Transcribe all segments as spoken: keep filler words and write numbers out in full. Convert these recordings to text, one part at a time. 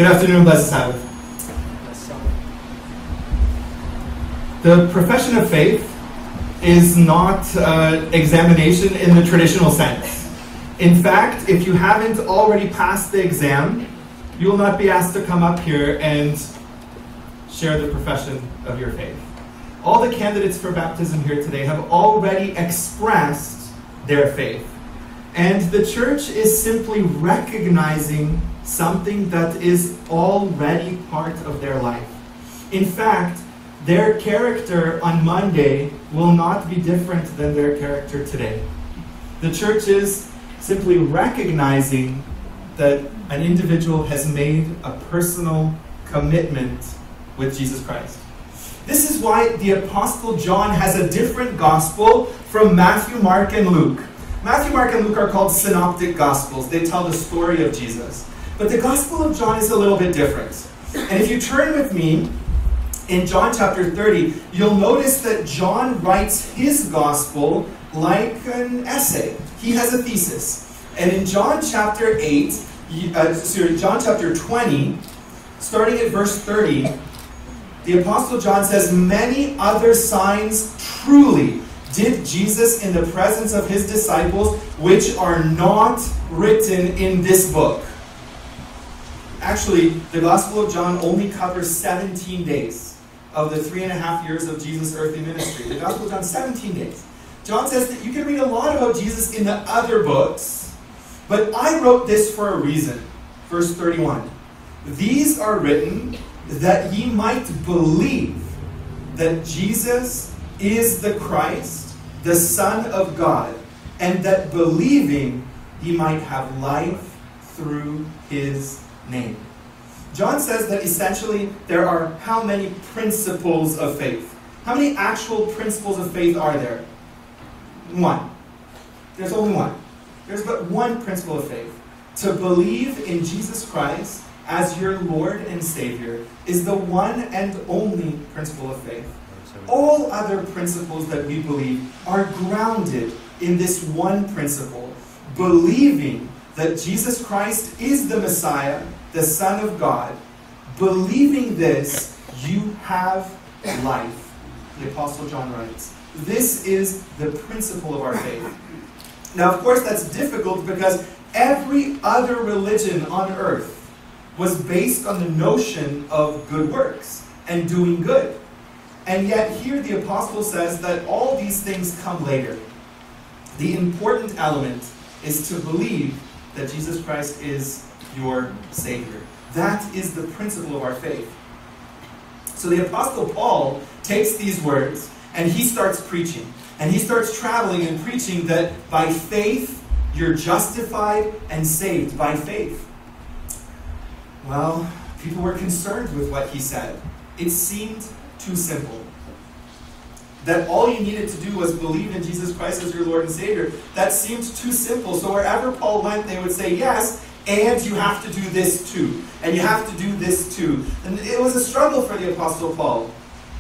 Good afternoon, blessed Sabbath. The profession of faith is not uh, examination in the traditional sense. In fact, if you haven't already passed the exam, you will not be asked to come up here and share the profession of your faith. All the candidates for baptism here today have already expressed their faith. And the church is simply recognizing something that is already part of their life. In fact, their character on Monday will not be different than their character today. The church is simply recognizing that an individual has made a personal commitment with Jesus Christ. This is why the Apostle John has a different gospel from Matthew, Mark, and Luke. Matthew, Mark, and Luke are called synoptic gospels. They tell the story of Jesus. But the Gospel of John is a little bit different. And if you turn with me in John chapter thirty, you'll notice that John writes his gospel like an essay. He has a thesis. And in John chapter eight, uh, sorry, John chapter twenty, starting at verse thirty, the Apostle John says, "Many other signs truly did Jesus in the presence of his disciples, which are not written in this book." Actually, the Gospel of John only covers seventeen days of the three and a half years of Jesus' earthly ministry. The Gospel of John, seventeen days. John says that you can read a lot about Jesus in the other books, but I wrote this for a reason. Verse thirty-one. "These are written that ye might believe that Jesus is the Christ, the Son of God, and that believing ye might have life through his name." John says that essentially there are how many principles of faith? How many actual principles of faith are there? One. There's only one. There's but one principle of faith. To believe in Jesus Christ as your Lord and Savior is the one and only principle of faith. All other principles that we believe are grounded in this one principle, believing that Jesus Christ is the Messiah, the Son of God. Believing this, you have life, the Apostle John writes. This is the principle of our faith. Now, of course, that's difficult because every other religion on earth was based on the notion of good works and doing good. And yet here the apostle says that all these things come later. The important element is to believe that Jesus Christ is your Savior. That is the principle of our faith. So the Apostle Paul takes these words and he starts preaching. And he starts traveling and preaching that by faith you're justified and saved by faith. Well, people were concerned with what he said. It seemed too simple. That all you needed to do was believe in Jesus Christ as your Lord and Savior. That seemed too simple. So wherever Paul went, they would say, yes, and you have to do this too. And you have to do this too. And it was a struggle for the Apostle Paul.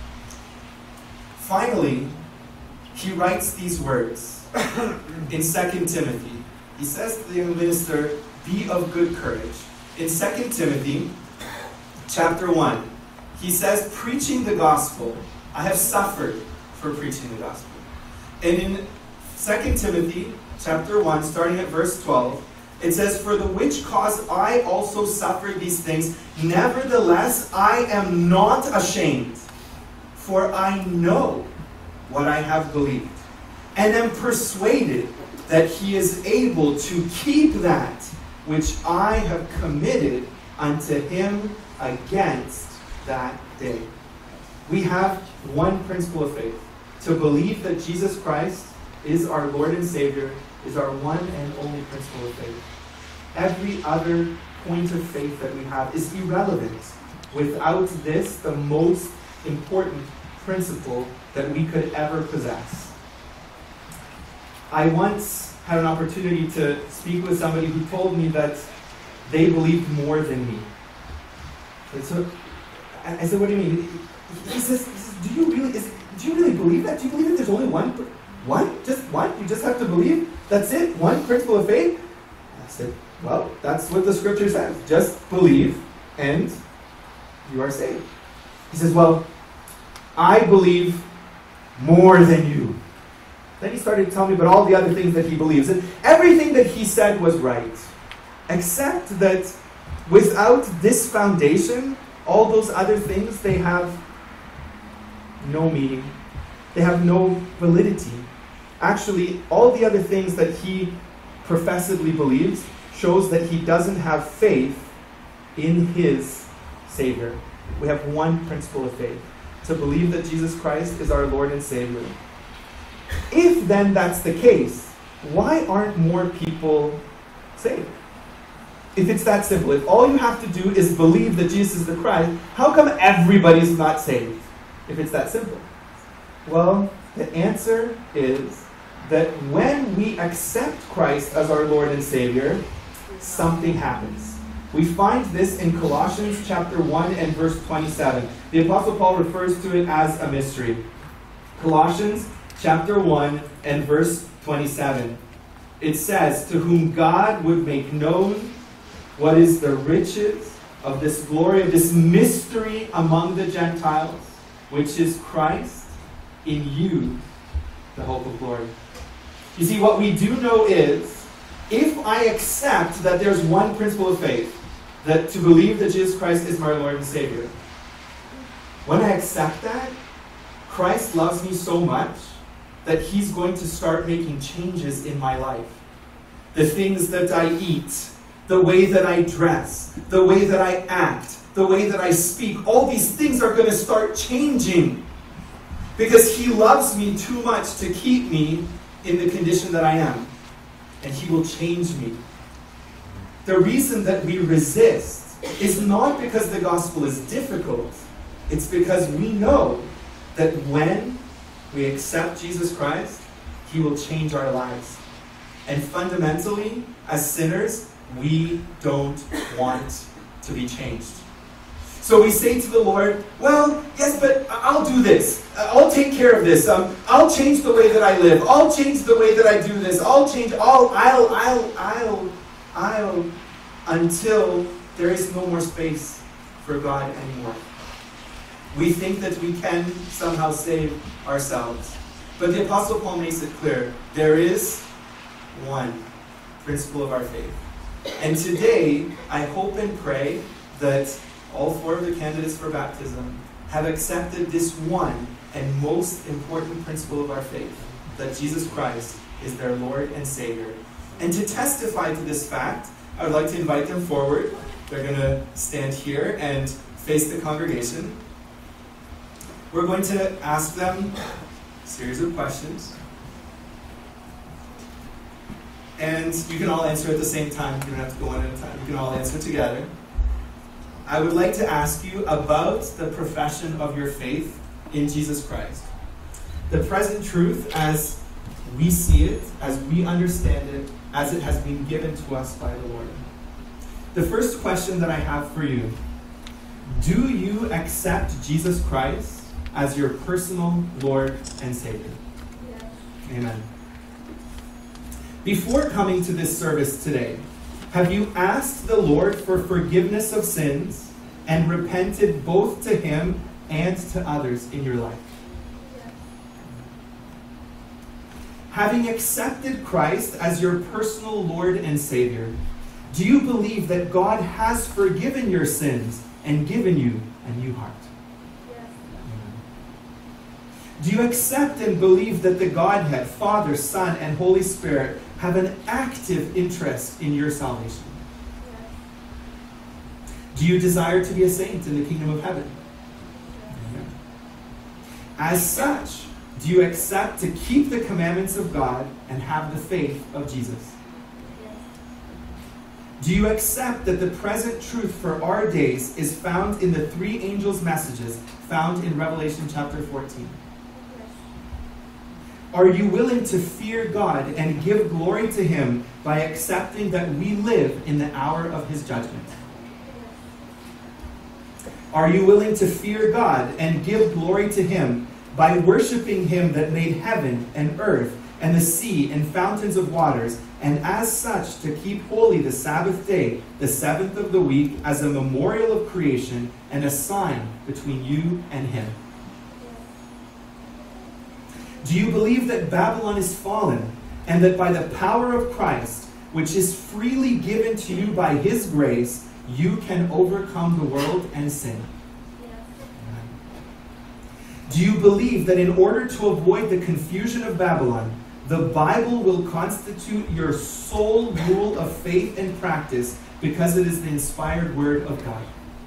Finally, he writes these words in Second Timothy. He says to the young minister, be of good courage. In Second Timothy chapter one, he says, preaching the gospel, I have suffered for preaching the gospel. And in Second Timothy chapter one, starting at verse twelve, it says, for the which cause I also suffer these things, nevertheless I am not ashamed, for I know what I have believed, and am persuaded that he is able to keep that which I have committed unto him against that day. We have one principle of faith. To believe that Jesus Christ is our Lord and Savior is our one and only principle of faith. Every other point of faith that we have is irrelevant without this, the most important principle that we could ever possess. I once had an opportunity to speak with somebody who told me that they believed more than me. And so I said, what do you mean? He says, he says do you really is, do you really believe that? Do you believe that there's only one? One? Just one? You just have to believe? That's it? One principle of faith? I said, well, that's what the scripture says. Just believe and you are saved. He says, well, I believe more than you. Then he started to tell me about all the other things that he believes. And everything that he said was right. Except that without this foundation, all those other things, they have no meaning. They have no validity. Actually, all the other things that he professedly believes shows that he doesn't have faith in his Savior. We have one principle of faith, to believe that Jesus Christ is our Lord and Savior. If then that's the case, why aren't more people saved? If it's that simple, if all you have to do is believe that Jesus is the Christ, how come everybody's not saved? If it's that simple. Well, the answer is that when we accept Christ as our Lord and Savior, something happens. We find this in Colossians chapter one and verse twenty-seven. The Apostle Paul refers to it as a mystery. Colossians chapter one and verse twenty-seven. It says, to whom God would make known what is the riches of this glory, of this mystery among the Gentiles, which is Christ in you, the hope of glory. You see, what we do know is, if I accept that there's one principle of faith, that to believe that Jesus Christ is my Lord and Savior, when I accept that, Christ loves me so much that he's going to start making changes in my life. The things that I eat, the way that I dress, the way that I act, the way that I speak, all these things are going to start changing because he loves me too much to keep me in the condition that I am. And he will change me. The reason that we resist is not because the gospel is difficult. It's because we know that when we accept Jesus Christ, he will change our lives. And fundamentally, as sinners, we don't want to be changed. So we say to the Lord, well, yes, but I'll do this. I'll take care of this. Um, I'll change the way that I live. I'll change the way that I do this. I'll change, I'll, I'll, I'll, I'll, I'll, until there is no more space for God anymore. We think that we can somehow save ourselves. But the Apostle Paul makes it clear, there is one principle of our faith. And today, I hope and pray that all four of the candidates for baptism have accepted this one and most important principle of our faith, that Jesus Christ is their Lord and Savior. And to testify to this fact, I would like to invite them forward. They're going to stand here and face the congregation. We're going to ask them a series of questions. And you can all answer at the same time. You don't have to go one at a time. You can all answer together. I would like to ask you about the profession of your faith in Jesus Christ. The present truth as we see it, as we understand it, as it has been given to us by the Lord. The first question that I have for you, do you accept Jesus Christ as your personal Lord and Savior? Yes. Amen. Before coming to this service today, have you asked the Lord for forgiveness of sins and repented both to him and to others in your life? Yes. Having accepted Christ as your personal Lord and Savior, do you believe that God has forgiven your sins and given you a new heart? Yes. Do you accept and believe that the Godhead, Father, Son, and Holy Spirit have an active interest in your salvation? Yes. Do you desire to be a saint in the kingdom of heaven? Yes. As such, do you accept to keep the commandments of God and have the faith of Jesus? Yes. Do you accept that the present truth for our days is found in the three angels' messages found in Revelation chapter fourteen? Are you willing to fear God and give glory to him by accepting that we live in the hour of his judgment? Are you willing to fear God and give glory to him by worshiping him that made heaven and earth and the sea and fountains of waters, and as such to keep holy the Sabbath day, the seventh of the week, as a memorial of creation and a sign between you and him. Do you believe that Babylon is fallen, and that by the power of Christ, which is freely given to you by his grace, you can overcome the world and sin? Do you believe that in order to avoid the confusion of Babylon, the Bible will constitute your sole rule of faith and practice because it is the inspired word of God?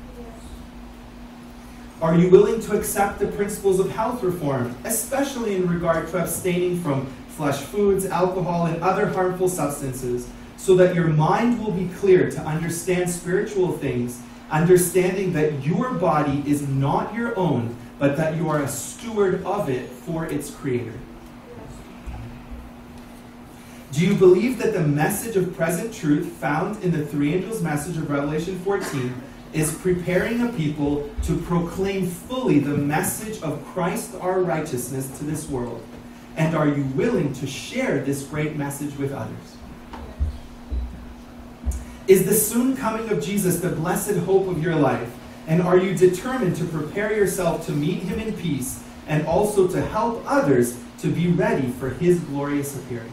Are you willing to accept the principles of health reform, especially in regard to abstaining from flesh foods, alcohol, and other harmful substances, so that your mind will be clear to understand spiritual things, understanding that your body is not your own, but that you are a steward of it for its creator? Do you believe that the message of present truth found in the three angels' message of Revelation fourteen is preparing a people to proclaim fully the message of Christ our righteousness to this world? And are you willing to share this great message with others? Is the soon coming of Jesus the blessed hope of your life? And are you determined to prepare yourself to meet him in peace and also to help others to be ready for his glorious appearing?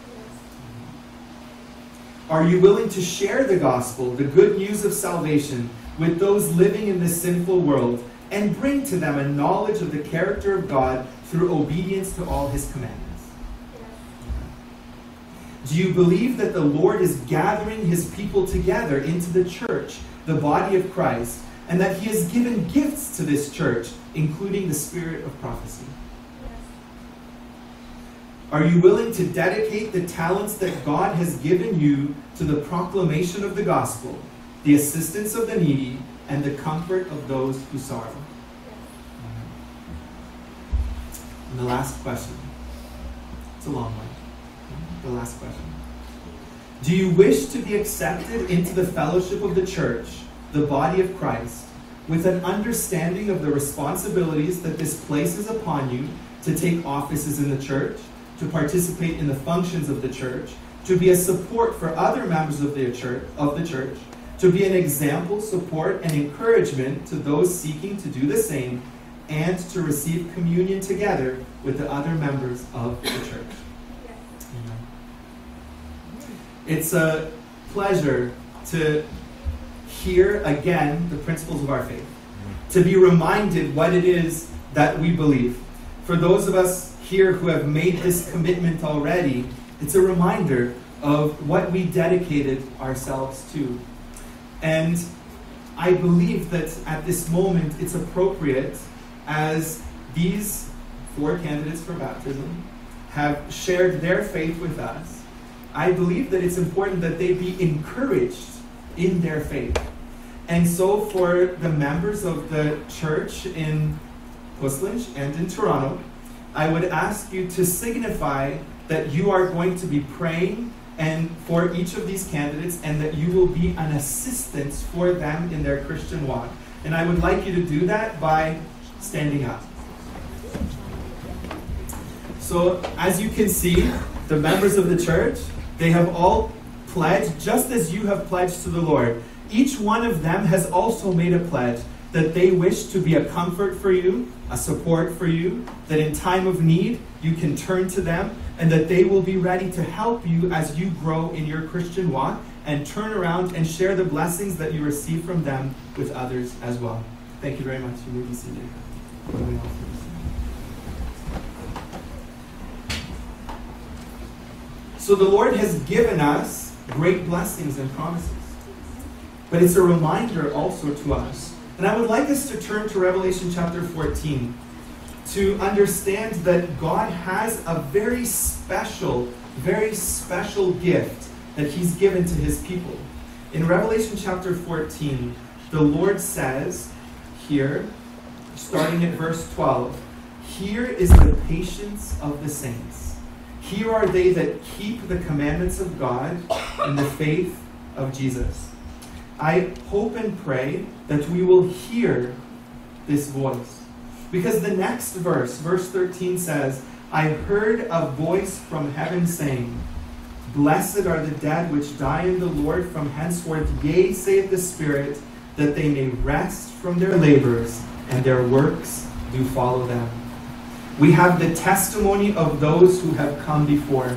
Are you willing to share the gospel, the good news of salvation, with those living in this sinful world and bring to them a knowledge of the character of God through obedience to all his commandments? Do you believe that the Lord is gathering his people together into the church, the body of Christ, and that he has given gifts to this church, including the spirit of prophecy? Are you willing to dedicate the talents that God has given you to the proclamation of the gospel, the assistance of the needy, and the comfort of those who sorrow? And the last question. It's a long one. The last question. Do you wish to be accepted into the fellowship of the church, the body of Christ, with an understanding of the responsibilities that this places upon you to take offices in the church, to participate in the functions of the church, to be a support for other members of the church, of the church, to be an example, support, and encouragement to those seeking to do the same, and to receive communion together with the other members of the church? Amen. It's a pleasure to hear again the principles of our faith, to be reminded what it is that we believe. For those of us here who have made this commitment already, it's a reminder of what we dedicated ourselves to. And I believe that at this moment it's appropriate, as these four candidates for baptism have shared their faith with us, I believe that it's important that they be encouraged in their faith. And so for the members of the church in Puslinch and in Toronto, I would ask you to signify that you are going to be praying and for each of these candidates, and that you will be an assistance for them in their Christian walk. And I would like you to do that by standing up. So as you can see, the members of the church, they have all pledged, just as you have pledged to the Lord. Each one of them has also made a pledge that they wish to be a comfort for you, a support for you, that in time of need you can turn to them, and that they will be ready to help you as you grow in your Christian walk and turn around and share the blessings that you receive from them with others as well. Thank you very much. You may be seated. So the Lord has given us great blessings and promises, but it's a reminder also to us. And I would like us to turn to Revelation chapter fourteen to understand that God has a very special, very special gift that he's given to his people. In Revelation chapter fourteen, the Lord says here, starting at verse twelve, "Here is the patience of the saints. Here are they that keep the commandments of God in the faith of Jesus." I hope and pray that we will hear this voice. Because the next verse, verse thirteen says, I heard a voice from heaven saying, Blessed are the dead which die in the Lord from henceforth, yea, saith the Spirit, that they may rest from their labors, and their works do follow them. We have the testimony of those who have come before.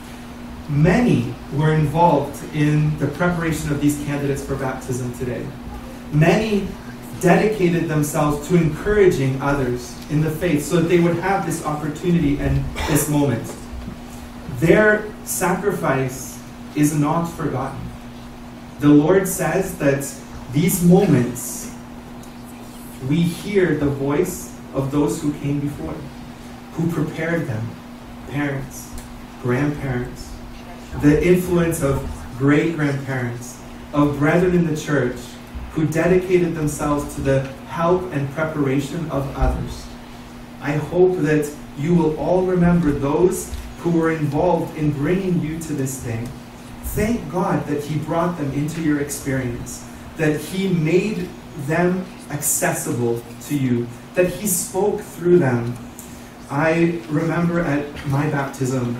Many were involved in the preparation of these candidates for baptism today. Many dedicated themselves to encouraging others in the faith so that they would have this opportunity and this moment. Their sacrifice is not forgotten. The Lord says that these moments, we hear the voice of those who came before, who prepared them, parents, grandparents, the influence of great-grandparents, of brethren in the church, who dedicated themselves to the help and preparation of others. I hope that you will all remember those who were involved in bringing you to this day. Thank God that He brought them into your experience, that He made them accessible to you, that He spoke through them. I remember at my baptism,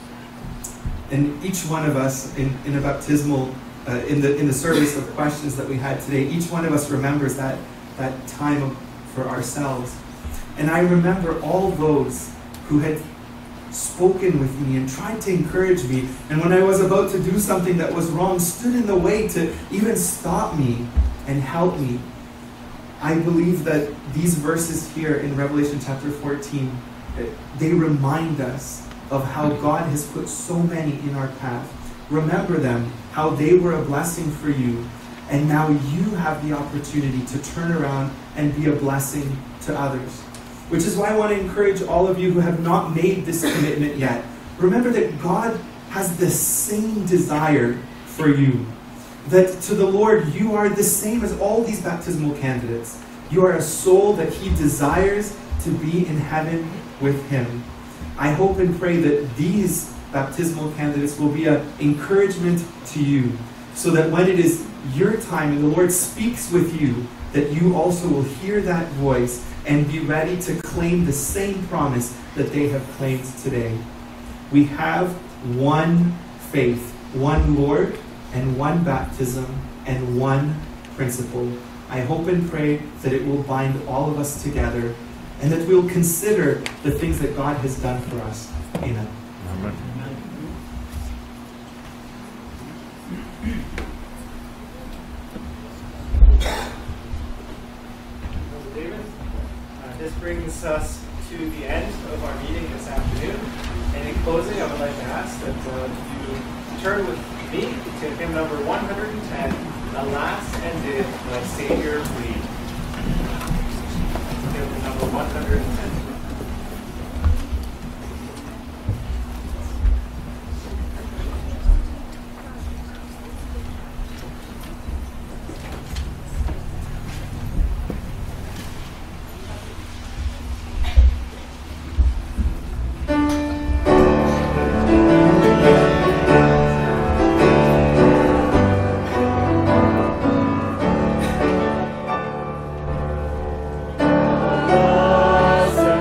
and each one of us in, in a baptismal Uh, in the in the service of questions that we had today, each one of us remembers that that time of, for ourselves. And I remember all those who had spoken with me and tried to encourage me, and when I was about to do something that was wrong, stood in the way to even stop me and help me. I believe that these verses here in Revelation chapter fourteen, they remind us of how God has put so many in our path. Remember them, how they were a blessing for you, and now you have the opportunity to turn around and be a blessing to others. Which is why I want to encourage all of you who have not made this commitment yet. Remember that God has the same desire for you. That to the Lord, you are the same as all these baptismal candidates. You are a soul that He desires to be in heaven with Him. I hope and pray that these baptismal candidates will be an encouragement to you, so that when it is your time and the Lord speaks with you, that you also will hear that voice and be ready to claim the same promise that they have claimed today. We have one faith, one Lord, and one baptism, and one principle. I hope and pray that it will bind all of us together, and that we'll consider the things that God has done for us. Amen. Amen. David, uh, this brings us to the end of our meeting this afternoon. And in closing, I would like to ask that uh, you turn with me to hymn number one hundred ten, Alas and Did the Savior Bleed. Hymn number one hundred ten. Awesome.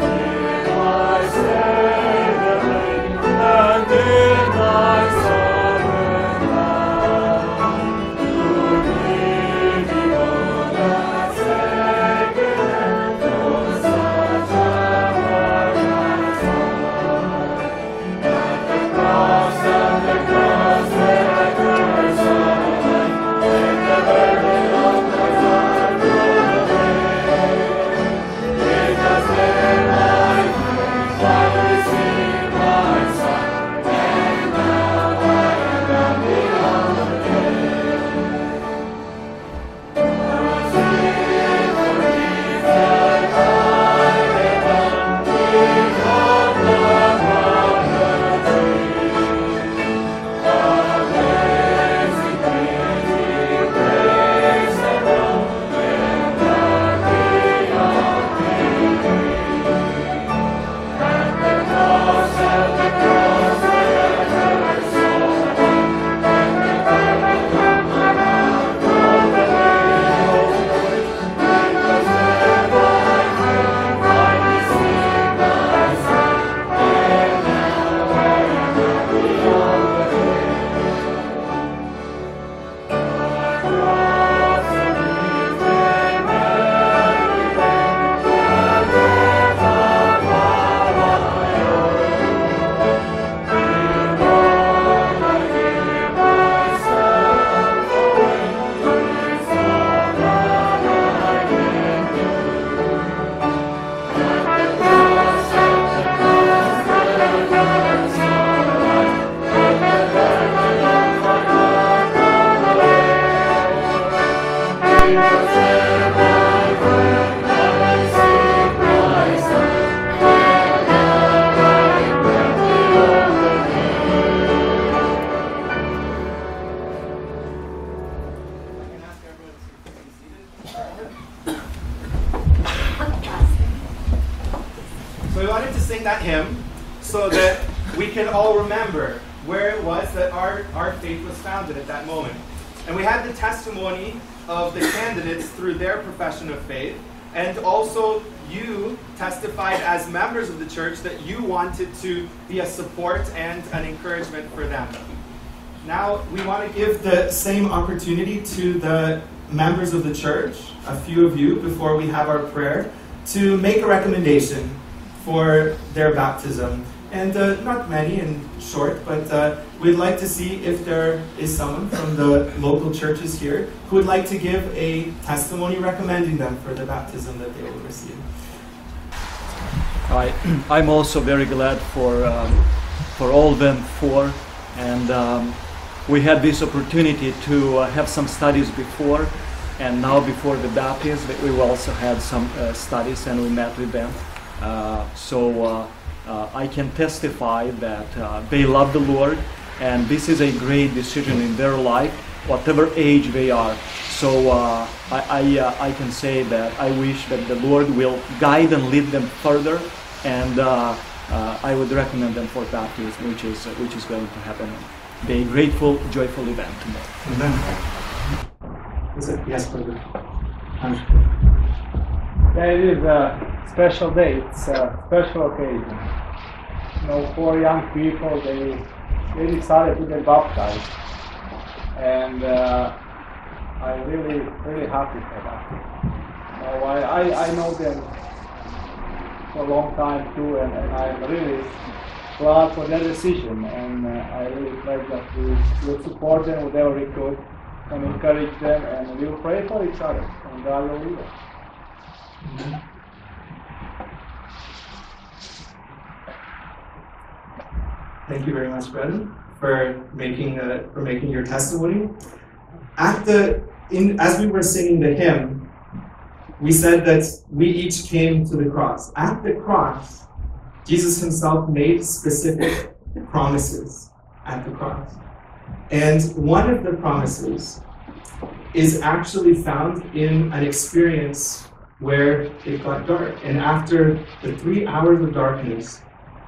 so that we can all remember where it was that our, our faith was founded at that moment. And we had the testimony of the candidates through their profession of faith, and also you testified as members of the church that you wanted to be a support and an encouragement for them. Now we want to give the same opportunity to the members of the church, a few of you, before we have our prayer, to make a recommendation for their baptism. And uh, not many and short, but uh, we'd like to see if there is someone from the local churches here who would like to give a testimony recommending them for the baptism that they will receive. I, I'm also very glad for um, for all them four, and um, we had this opportunity to uh, have some studies before, and now before the baptism we also had some uh, studies, and we met with them. Uh, so. Uh, Uh, I can testify that uh, they love the Lord, and this is a great decision in their life, whatever age they are. So uh, I, I, uh, I can say that I wish that the Lord will guide and lead them further, and uh, uh, I would recommend them for baptism, which is uh, which is going to happen. Be a grateful, joyful event tomorrow. Amen. Is it? Yes, brother. Yeah, it is a special day. It's a special occasion. You know, four young people, they they decided to get baptized, and uh, I'm really really happy for that. You know, I, I I know them for a long time too, and, and I'm really glad for their decision, and uh, I really pray that we will support them whatever we could, and encourage them, and we will pray for each other, and God will lead us. Mm-hmm. Thank you very much, brother, for making uh, for making your testimony. At the in as we were singing the hymn, we said that we each came to the cross. At the cross, Jesus himself made specific promises at the cross, and one of the promises is actually found in an experience where it got dark. And after the three hours of darkness,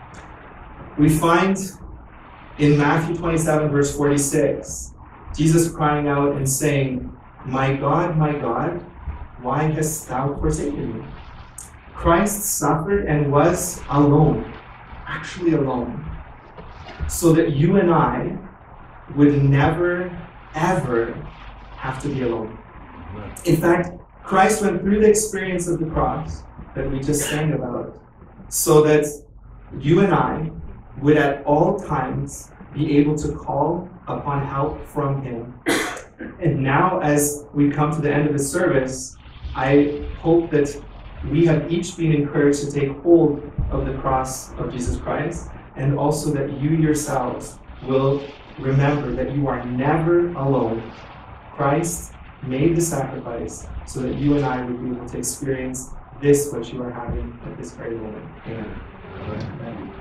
we find in Matthew twenty-seven, verse forty-six, Jesus crying out and saying, "My God, my God, why hast thou forsaken me?" Christ suffered and was alone, actually alone, so that you and I would never, ever have to be alone. In fact, Christ went through the experience of the cross that we just sang about, so that you and I would at all times be able to call upon help from him. And now, as we come to the end of the service, I hope that we have each been encouraged to take hold of the cross of Jesus Christ, and also that you yourselves will remember that you are never alone. Christ made the sacrifice so that you and I would be able to experience this, what you are having at this very moment. Amen. Amen.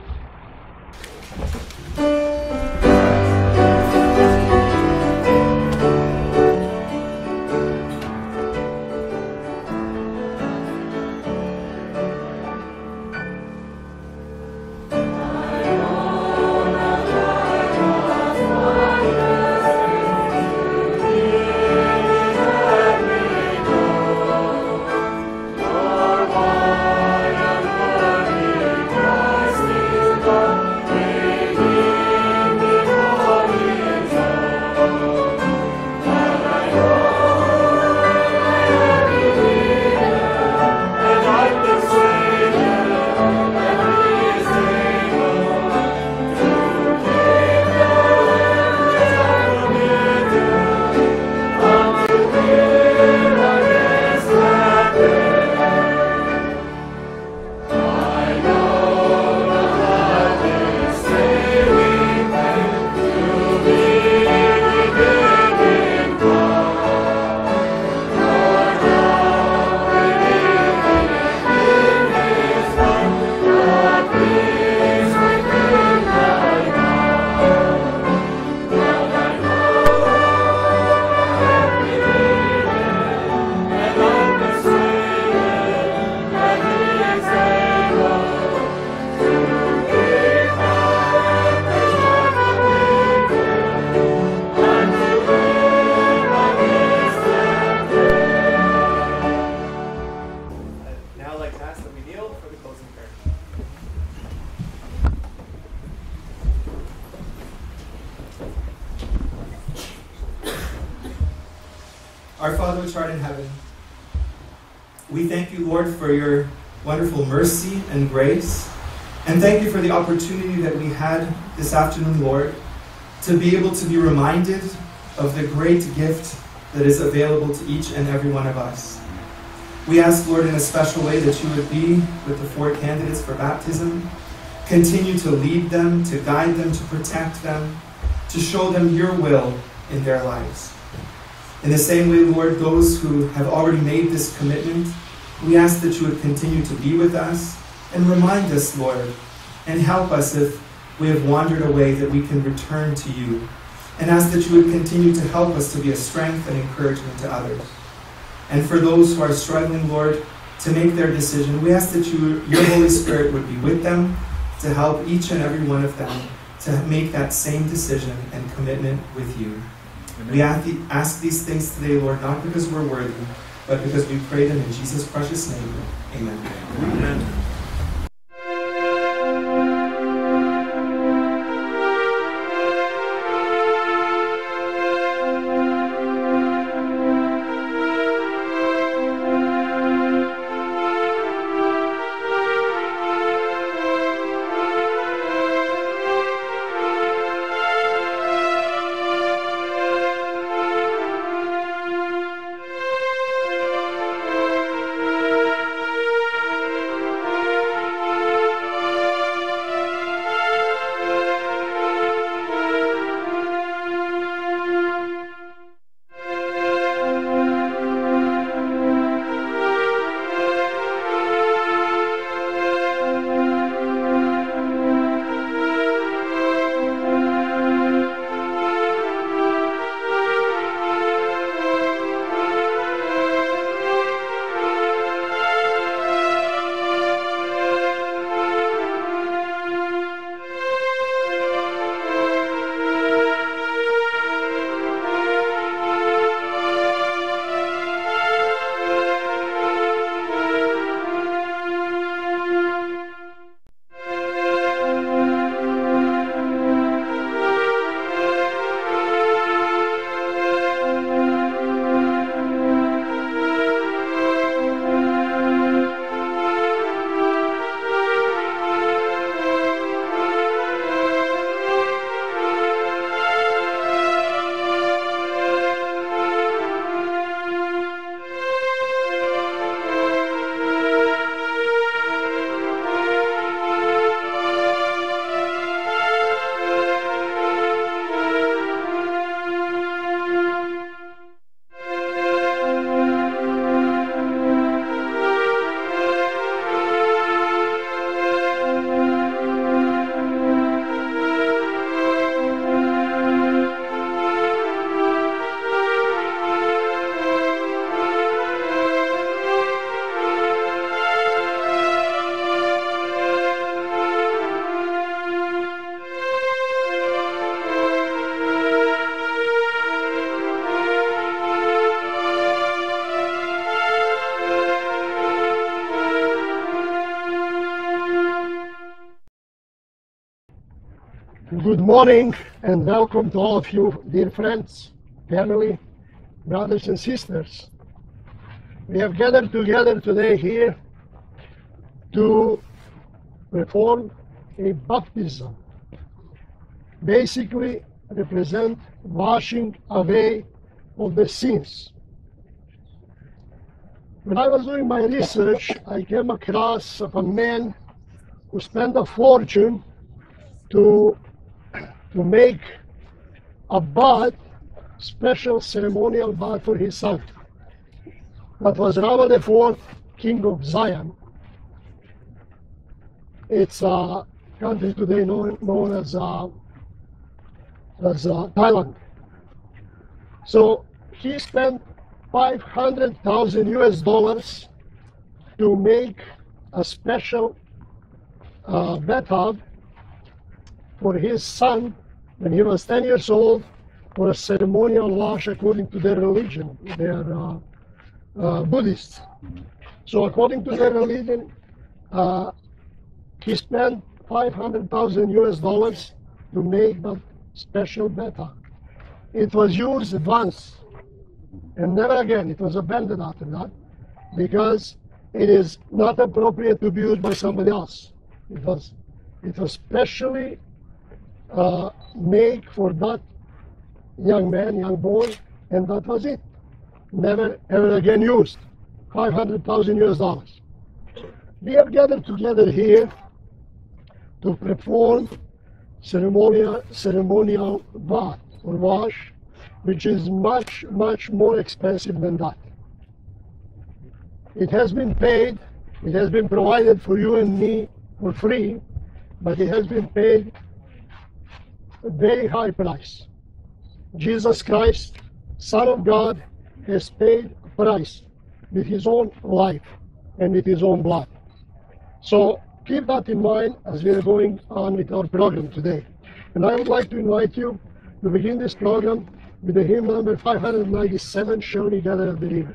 Your one and worthy Christ is Our Father which art in heaven, we thank you, Lord, for your wonderful mercy and grace. And thank you for the opportunity that we had this afternoon, Lord, to be able to be reminded of the great gift that is available to each and every one of us. We ask, Lord, in a special way that you would be with the four candidates for baptism. Continue to lead them, to guide them, to protect them, to show them your will in their lives. In the same way, Lord, those who have already made this commitment, we ask that you would continue to be with us and remind us, Lord, and help us if we have wandered away, that we can return to you. And ask that you would continue to help us to be a strength and encouragement to others. And for those who are struggling, Lord, to make their decision, we ask that you, your Holy Spirit would be with them to help each and every one of them to make that same decision and commitment with you. Amen. We ask, the, ask these things today, Lord, not because we're worthy, but because we pray them in Jesus' precious name. Amen. Amen. Good morning and welcome to all of you, dear friends, family, brothers and sisters. We have gathered together today here to perform a baptism, basically represent washing away of the sins. When I was doing my research, I came across of a man who spent a fortune to to make a bath, special ceremonial bath for his son. That was Rama the Fourth, King of Zion. It's a country today known, known as, uh, as uh, Thailand. So he spent five hundred thousand U S dollars to make a special uh, bathtub for his son when he was ten years old, for a ceremonial wash according to their religion. They are uh, uh, Buddhists. So according to their religion, uh, he spent five hundred thousand U S dollars to make that special bathtub. It was used once And never again. It was abandoned after that because it is not appropriate to be used by somebody else. It was, it was specially uh, made for that young man, young boy, and that was it. Never ever again used. five hundred thousand U S dollars. We have gathered together here to perform ceremonial, ceremonial bath or wash, which is much, much more expensive than that. It has been paid, it has been provided for you and me for free, but it has been paid a very high price. Jesus Christ, Son of God, has paid a price with his own life and with his own blood. So keep that in mind as we are going on with our program today. And I would like to invite you to begin this program with the hymn number five hundred ninety-seven, Surely Gather of Believers.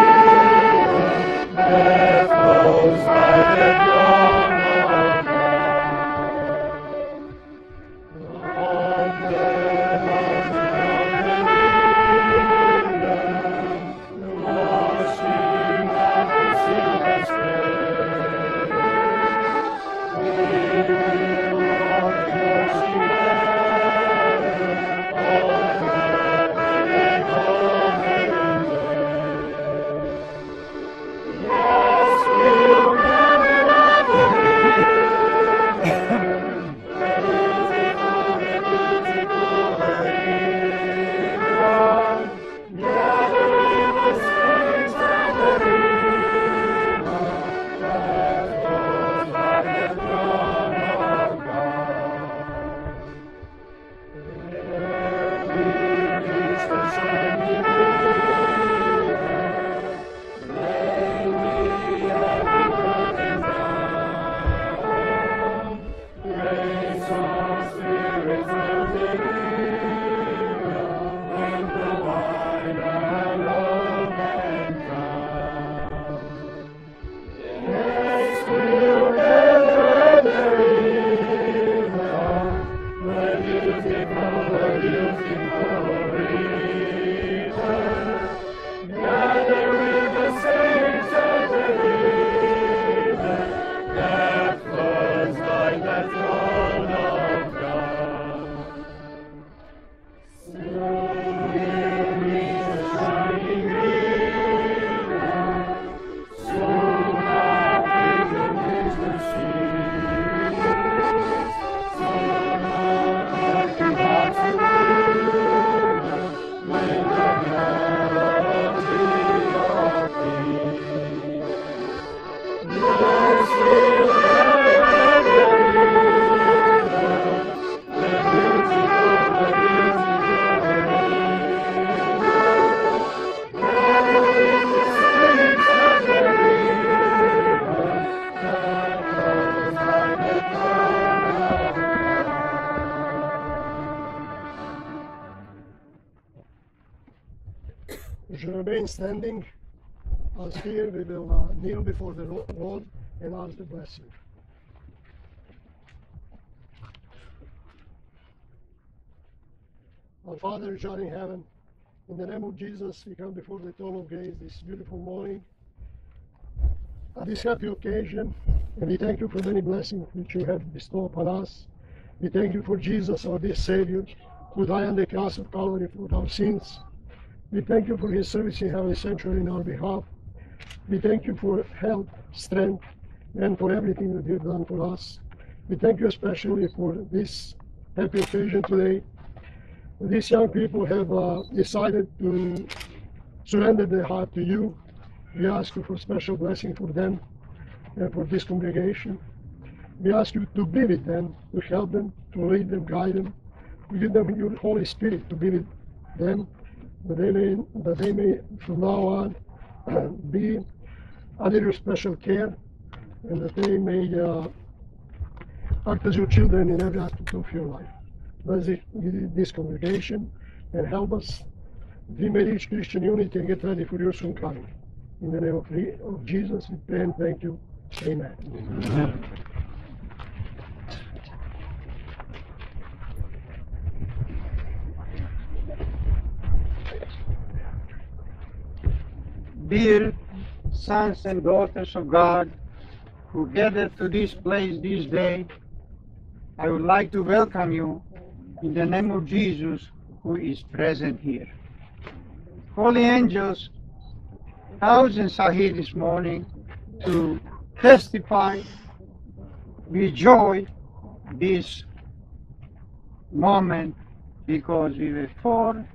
Flows by the dawn of God. remain standing. As here we will uh, kneel before the Lord and ask the blessing. Our Father which art in heaven, in the name of Jesus, we come before the throne of grace this beautiful morning, at this happy occasion, and we thank you for many blessings which you have bestowed upon us. We thank you for Jesus, our dear Savior, who died on the cross of Calvary for our sins. We thank you for his service in heavenly sanctuary in our behalf. We thank you for health, strength, and for everything that you have done for us. We thank you especially for this happy occasion today. These young people have uh, decided to surrender their heart to you. We ask you for special blessing for them and for this congregation. We ask you to be with them, to help them, to lead them, guide them, to give them your Holy Spirit to be with them, that they may, that they may from now on uh, be under your special care, and that they may uh, act as your children in every aspect of your life. Bless this congregation and help us that we may reach Christian unity and get ready for your soon coming. In the name of, of Jesus, we pray and thank you. Amen. Amen. Dear sons and daughters of God who gathered to this place this day, I would like to welcome you in the name of Jesus, who is present here. Holy angels, thousands are here this morning to testify with joy this moment, because we were four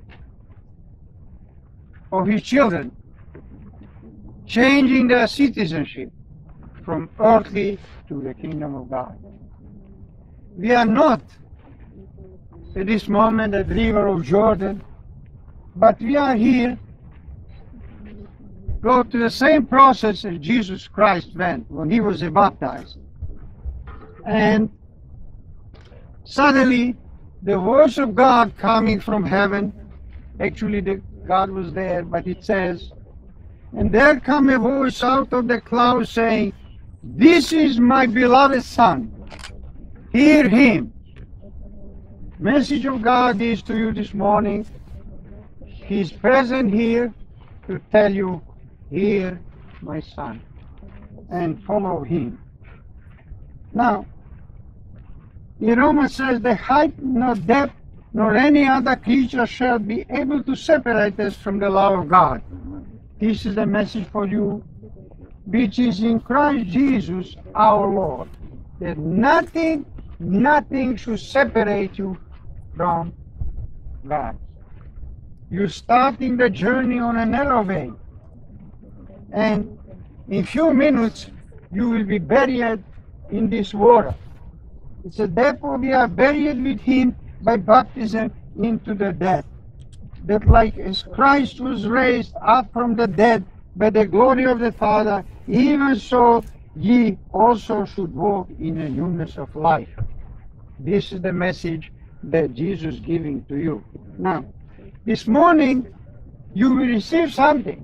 of his children, changing their citizenship from earthly to the kingdom of God. We are not at this moment at the river of Jordan, but we are here, go to the same process as Jesus Christ went when he was baptized. And suddenly the voice of God coming from heaven, actually the God was there, but it says, and there come a voice out of the cloud saying, "This is my beloved Son, hear him." Message of God is to you this morning. He's present here to tell you, hear my Son, and follow him. Now, in Romans says, the height nor depth nor any other creature shall be able to separate us from the love of God. This is the message for you, which is in Christ Jesus our Lord, that nothing, nothing should separate you from God. You're starting the journey on a narrow way, and in few minutes you will be buried in this water. It's a therefore we are buried with him by baptism into the death, that like as Christ was raised up from the dead by the glory of the Father, even so ye also should walk in the newness of life. This is the message that Jesus is giving to you. Now, this morning you will receive something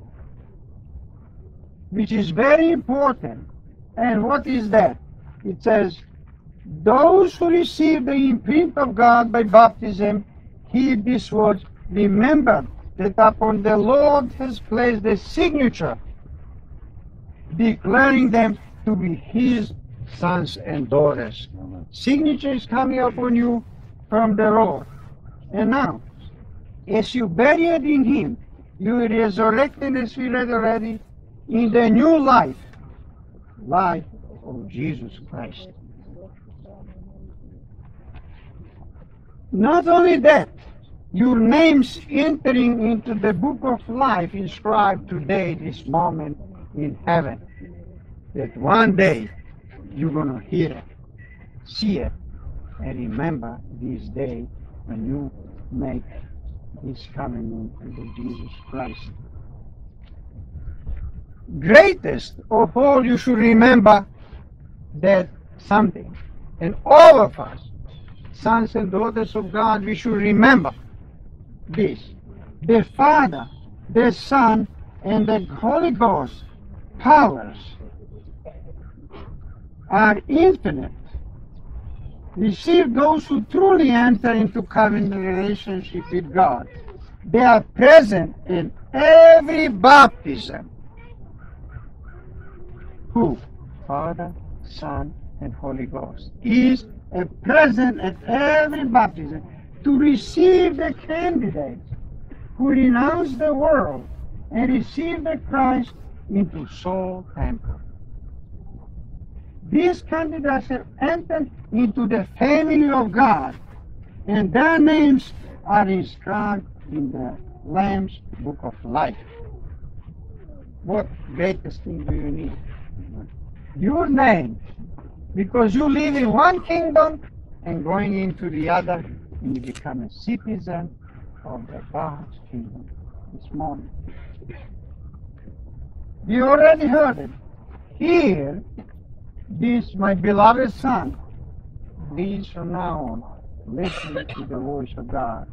which is very important. And what is that? It says, those who receive the imprint of God by baptism, hear these words, remember that upon the Lord has placed the signature, declaring them to be his sons and daughters. Signature is coming upon you from the Lord. And now, as you buried in him, you are resurrected, as we read already, in the new life, life of Jesus Christ. Not only that, your names entering into the book of life inscribed today, this moment in heaven, that one day you're going to hear it, see it, and remember this day when you make this coming into Jesus Christ. Greatest of all, you should remember that something, and all of us, sons and daughters of God, we should remember this. The Father, the Son, and the Holy Ghost powers are infinite. Receive those who truly enter into covenant relationship with God. They are present in every baptism. Who? Father, Son, and Holy Ghost is a present at every baptism to receive the candidates who renounce the world and receive the Christ into soul temple. These candidates have entered into the family of God, and their names are inscribed in the Lamb's Book of Life. What greatest thing do you need? Your name, because you live in one kingdom and going into the other, and you become a citizen of the God's kingdom this morning. You already heard it. Here, this my beloved son, please from now on, listen to the voice of God.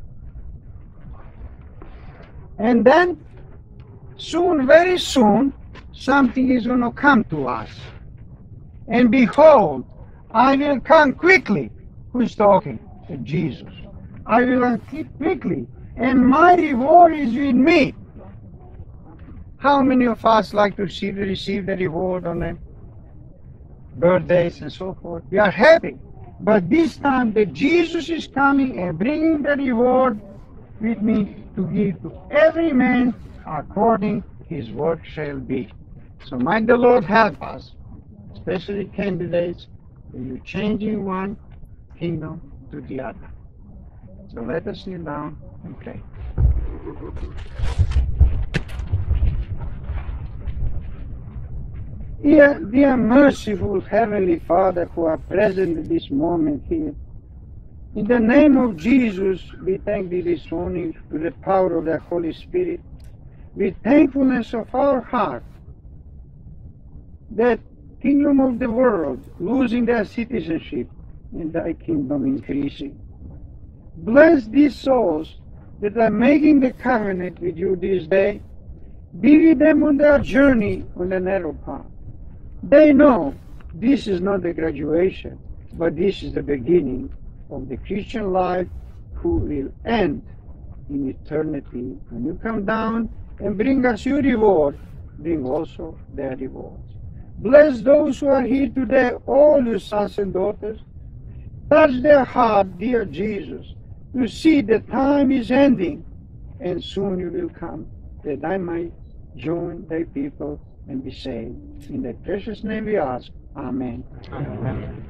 And then, soon, very soon, something is going to come to us. And behold, I will come quickly. Who's talking? Jesus. I will come quickly, and my reward is with me. How many of us like to receive, receive the reward on them? Birthdays and so forth. We are happy. But this time that Jesus is coming and bringing the reward with me to give to every man according his work shall be. So might the Lord help us, especially candidates, when you're changing one kingdom to the other. So let us kneel down and pray. Dear, dear merciful Heavenly Father, who are present at this moment here, in the name of Jesus, we thank Thee this morning to the power of the Holy Spirit, with thankfulness of our heart, that kingdom of the world losing their citizenship and Thy kingdom increasing. Bless these souls that are making the covenant with You this day. Be with them on their journey on the narrow path. They know this is not the graduation, but this is the beginning of the Christian life, who will end in eternity. When You come down and bring us Your reward, bring also their rewards. Bless those who are here today, all Your sons and daughters. Touch their heart, dear Jesus, to see the time is ending, and soon You will come, that I might join Thy people and be saved. In Thy precious name we ask. Amen. Amen.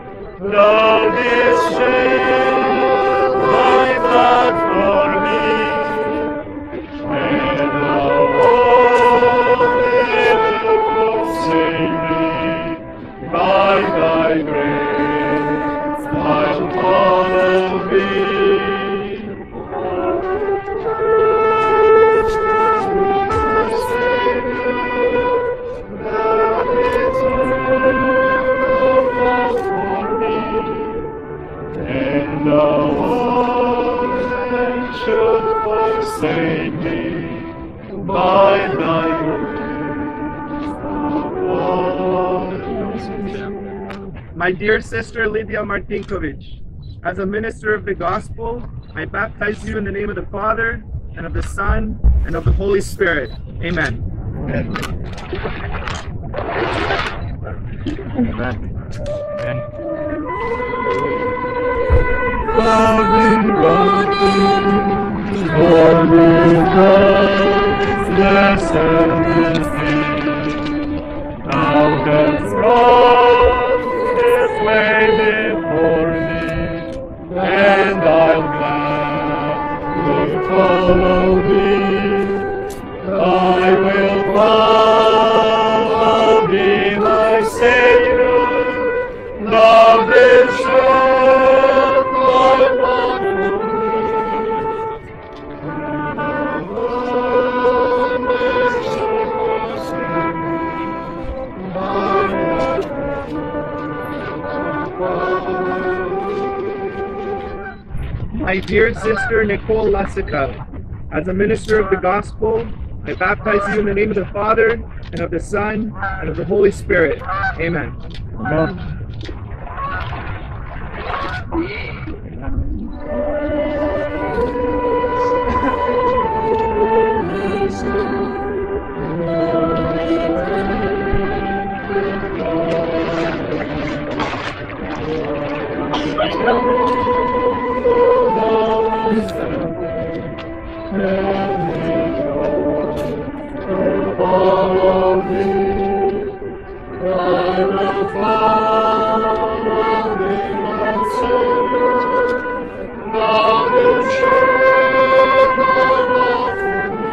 Thou didst shed thy blood for me. should forsake me by thy grace. My dear sister Lidia Martinkovic, as a minister of the gospel, I baptize you in the name of the Father, and of the Son, and of the Holy Spirit. Amen. Amen. Amen. Loving God, for me, blessed is He. Thou hast brought His way before me, and I'll gladly follow Thee. I will follow Thee, my Savior. Love is shed my blood for me. My dear sister Nicole, as a minister of the gospel, I baptize you in the name of the Father, and of the Son, and of the Holy Spirit. Amen. Amen. Follow me, I will follow thee, my Savior. Thou didst shed thy blood for me.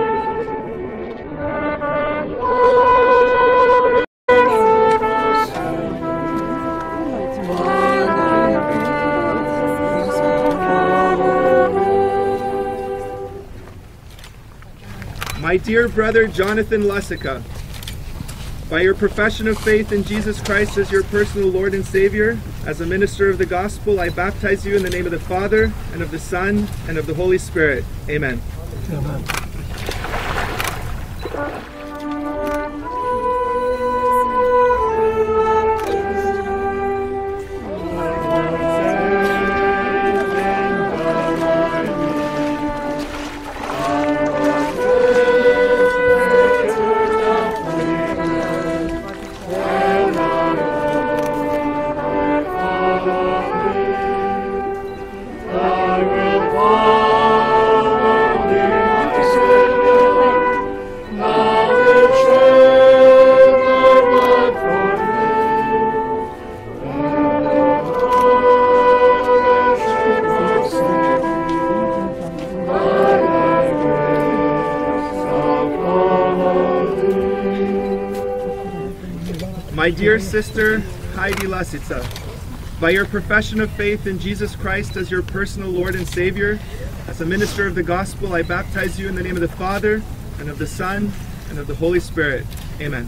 My dear brother Jonathan Lusica, by your profession of faith in Jesus Christ as your personal Lord and Savior, as a minister of the gospel, I baptize you in the name of the Father, and of the Son, and of the Holy Spirit. Amen. Amen. My dear sister Heidi, by your profession of faith in Jesus Christ as your personal Lord and Savior, as a minister of the gospel, I baptize you in the name of the Father, and of the Son, and of the Holy Spirit. Amen.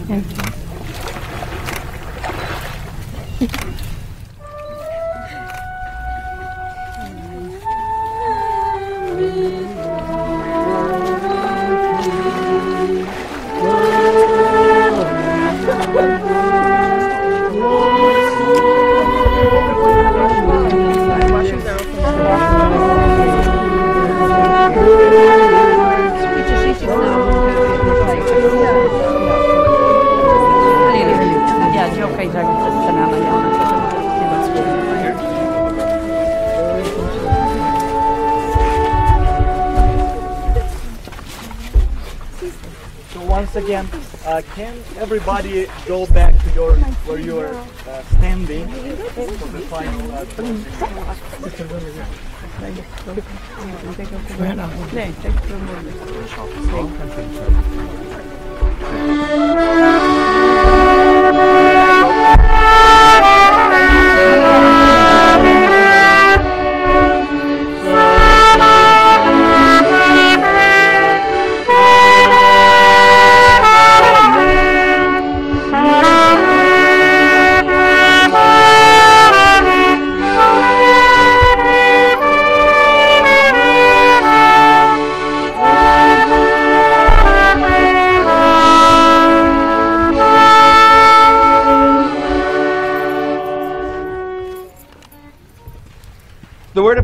Once again, uh, can everybody go back to your where you are uh, standing for the final uh, closing? Thank you.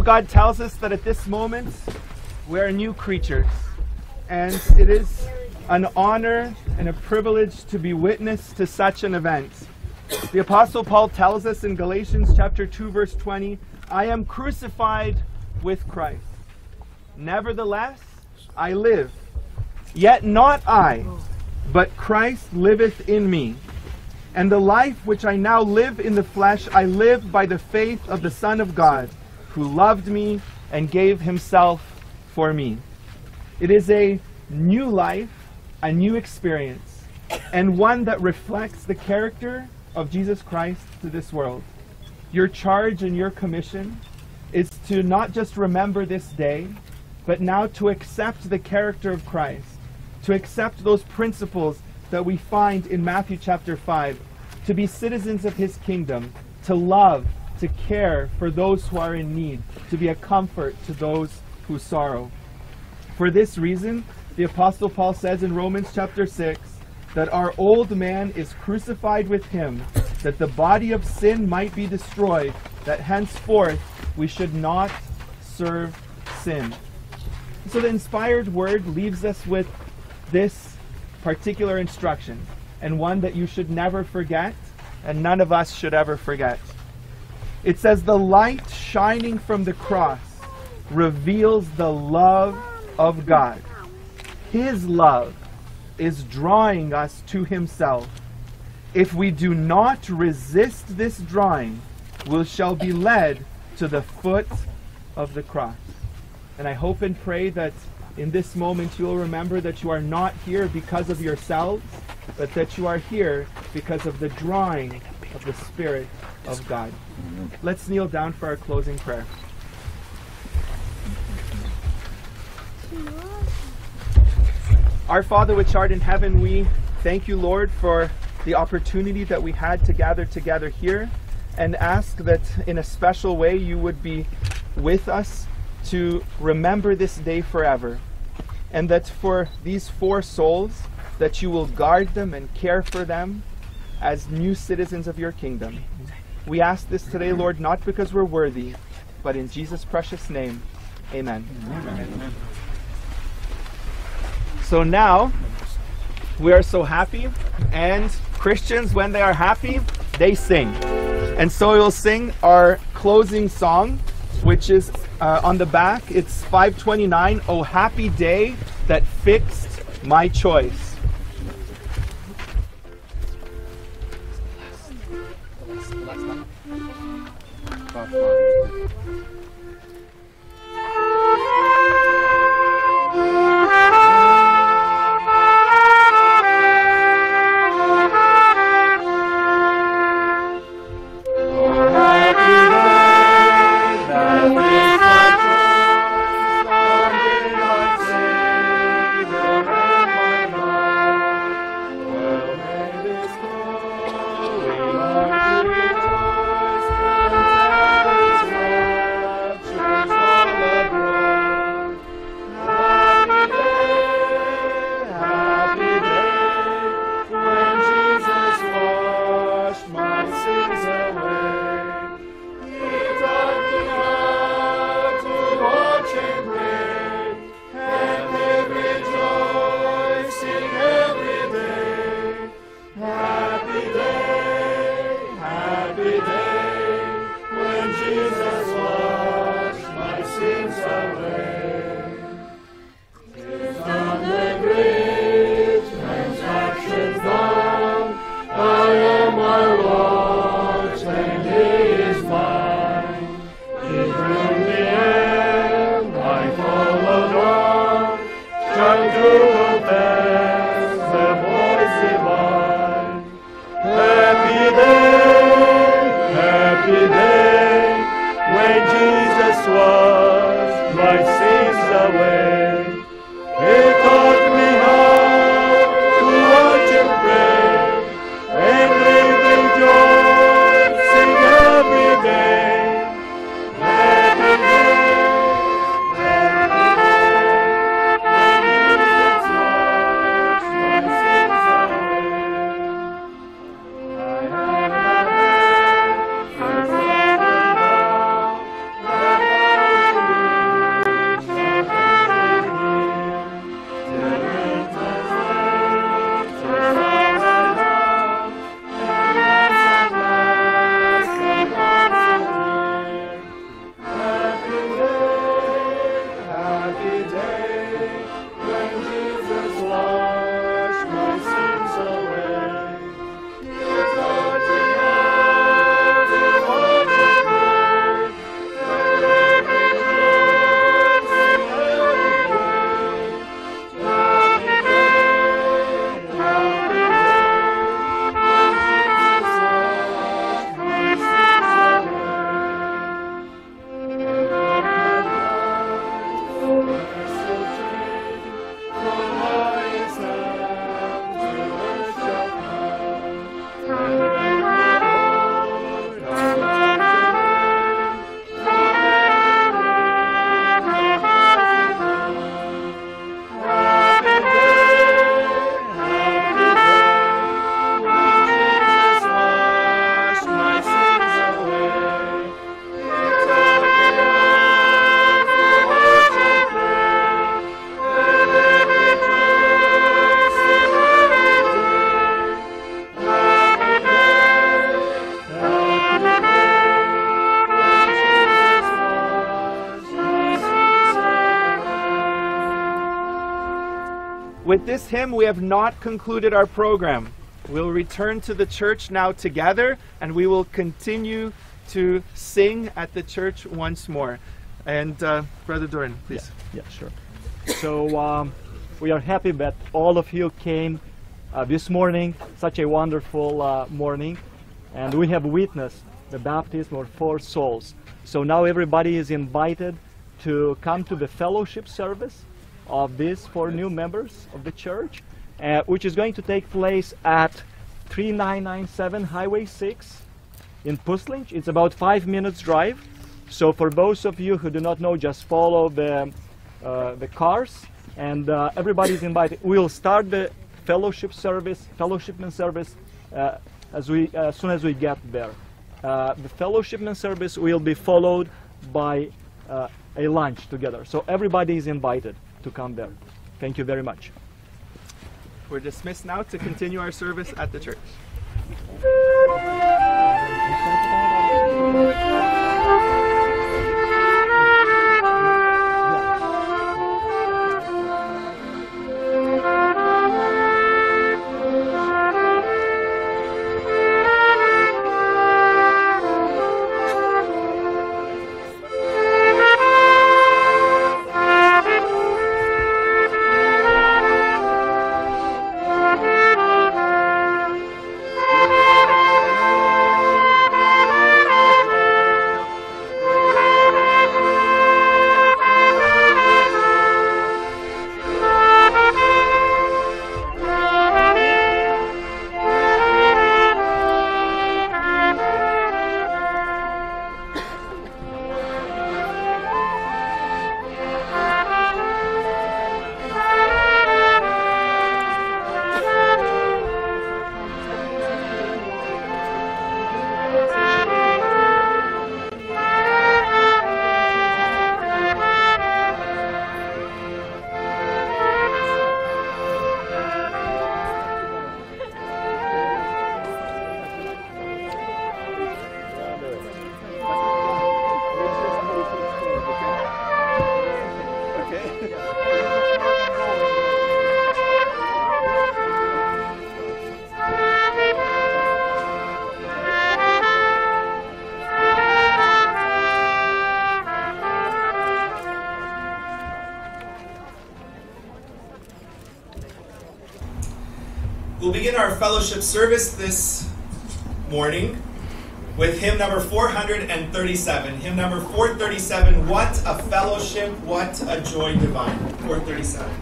of God tells us that at this moment we're new creatures, and it is an honor and a privilege to be witness to such an event. The Apostle Paul tells us in Galatians chapter two verse twenty, I am crucified with Christ. Nevertheless, I live. Yet not I, but Christ liveth in me. And the life which I now live in the flesh, I live by the faith of the Son of God, who loved me and gave himself for me. It is a new life, a new experience, and one that reflects the character of Jesus Christ to this world. Your charge and your commission is to not just remember this day, but now to accept the character of Christ, to accept those principles that we find in Matthew chapter five, to be citizens of his kingdom, to love, to care for those who are in need, to be a comfort to those who sorrow. For this reason, the Apostle Paul says in Romans chapter six, that our old man is crucified with him, that the body of sin might be destroyed, that henceforth we should not serve sin. So the inspired word leaves us with this particular instruction, and one that you should never forget, and none of us should ever forget. It says, the light shining from the cross reveals the love of God. His love is drawing us to himself. If we do not resist this drawing, we shall be led to the foot of the cross. And I hope and pray that in this moment you'll remember that you are not here because of yourselves, but that you are here because of the drawing of the Spirit of God. Let's kneel down for our closing prayer. Our Father which art in heaven, we thank you, Lord, for the opportunity that we had to gather together here, and ask that in a special way you would be with us to remember this day forever, and that for these four souls, that you will guard them and care for them as new citizens of your kingdom. We ask this today, Lord, not because we're worthy, but in Jesus' precious name. Amen. Amen. So now, we are so happy, and Christians, when they are happy, they sing. And so we'll sing our closing song, which is uh, on the back. It's five twenty-nine, O happy day that fixed my choice. With this hymn, we have not concluded our program. We'll return to the church now together, and we will continue to sing at the church once more. And uh, Brother Doran, please. Yeah, yeah sure. So um, we are happy that all of you came uh, this morning, such a wonderful uh, morning, and we have witnessed the baptism of four souls. So now everybody is invited to come to the fellowship service of these four new members of the church, uh, which is going to take place at three nine nine seven Highway six in Puslinch. It's about five minutes drive. So for those of you who do not know, just follow the, uh, the cars, and uh, everybody's invited. We'll start the fellowship service, fellowshipman service uh, as, we, uh, as soon as we get there. Uh, the fellowshipman service will be followed by uh, a lunch together. So everybody is invited to come there. Thank you very much. We're dismissed now to continue our service at the church. We'll begin our fellowship service this morning with hymn number four hundred thirty-seven. Hymn number four thirty-seven, What a Fellowship, What a Joy Divine. four thirty-seven.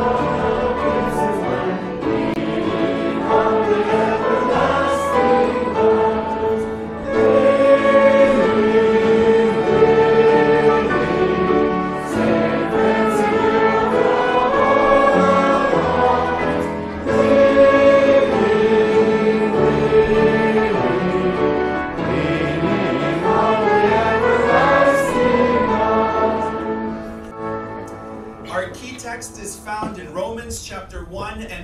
Everlasting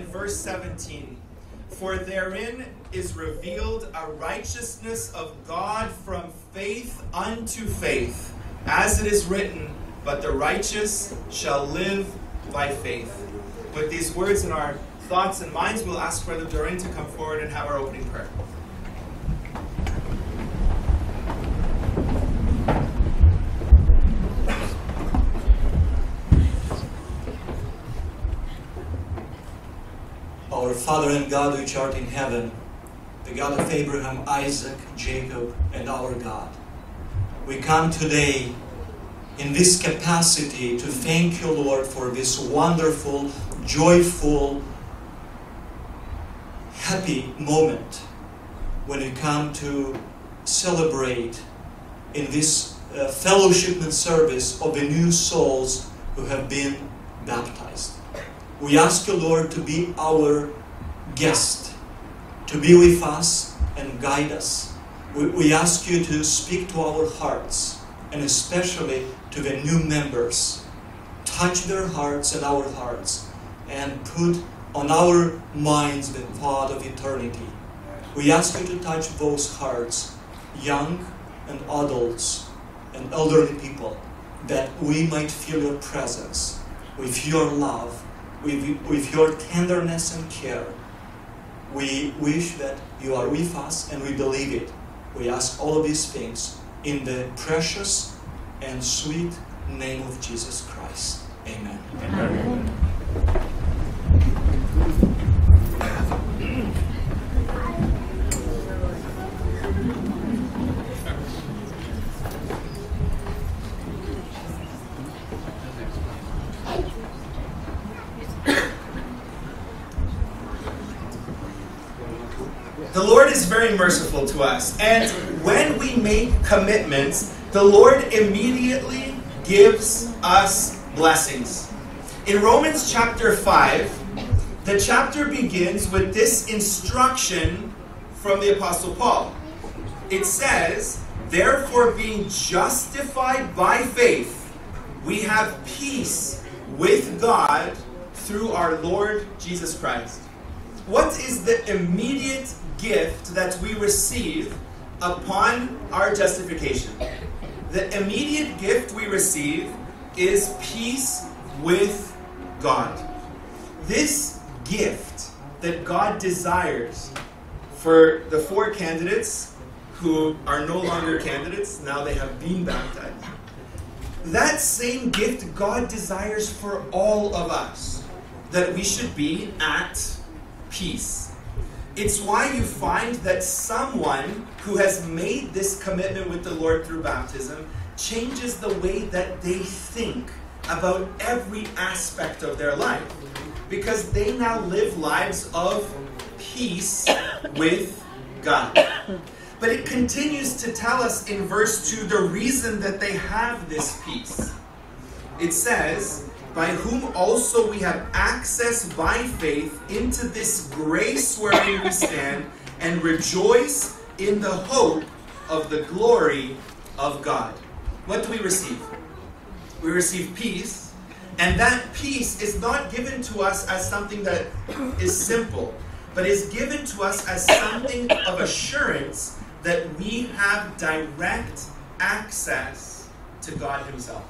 verse seventeen, "For therein is revealed a righteousness of God from faith unto faith, as it is written, but the righteous shall live by faith." With these words in our thoughts and minds, we'll ask Brother Doreen to come forward and have our opening prayer. Our Father and God which art in heaven, the God of Abraham, Isaac, Jacob, and our God, we come today in this capacity to thank you, Lord, for this wonderful, joyful, happy moment when we come to celebrate in this uh, fellowship and service of the new souls who have been baptized. We ask you, Lord, to be our guest, to be with us and guide us. We, we ask you to speak to our hearts, and especially to the new members. Touch their hearts and our hearts, and put on our minds the thought of eternity. We ask you to touch those hearts, young and adults and elderly people, that we might feel your presence, with your love, with, with your tenderness and care. We wish that you are with us, and we believe it. We ask all of these things in the precious and sweet name of Jesus Christ. Amen. Amen. The Lord is very merciful to us, and when we make commitments, the Lord immediately gives us blessings. In Romans chapter five, the chapter begins with this instruction from the Apostle Paul. It says, "Therefore, being justified by faith, we have peace with God through our Lord Jesus Christ." What is the immediate gift that we receive upon our justification? The immediate gift we receive is peace with God. This gift that God desires for the four candidates who are no longer candidates, now they have been baptized. That same gift God desires for all of us, that we should be at peace. It's why you find that someone who has made this commitment with the Lord through baptism changes the way that they think about every aspect of their life, because they now live lives of peace with God. But it continues to tell us in verse two the reason that they have this peace. It says, "By whom also we have access by faith into this grace wherein we stand, and rejoice in the hope of the glory of God." What do we receive? We receive peace, and that peace is not given to us as something that is simple, but is given to us as something of assurance that we have direct access to God Himself.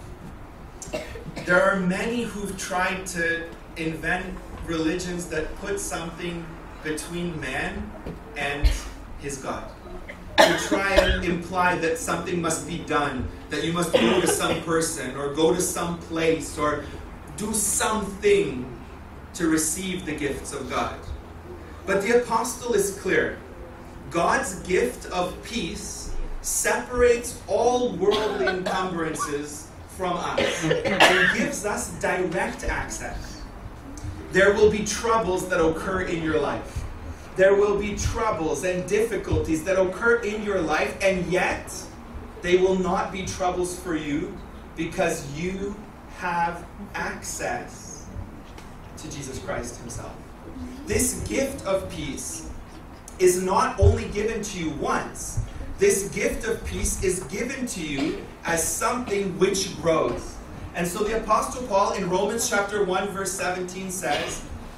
There are many who've tried to invent religions that put something between man and his God. To try and imply that something must be done, that you must go to some person, or go to some place, or do something to receive the gifts of God. But the apostle is clear. God's gift of peace separates all worldly encumbrances from us. It gives us direct access. There will be troubles that occur in your life. There will be troubles and difficulties that occur in your life, and yet they will not be troubles for you, because you have access to Jesus Christ Himself. This gift of peace is not only given to you once. This gift of peace is given to you as something which grows. And so the Apostle Paul in Romans chapter one verse seventeen says,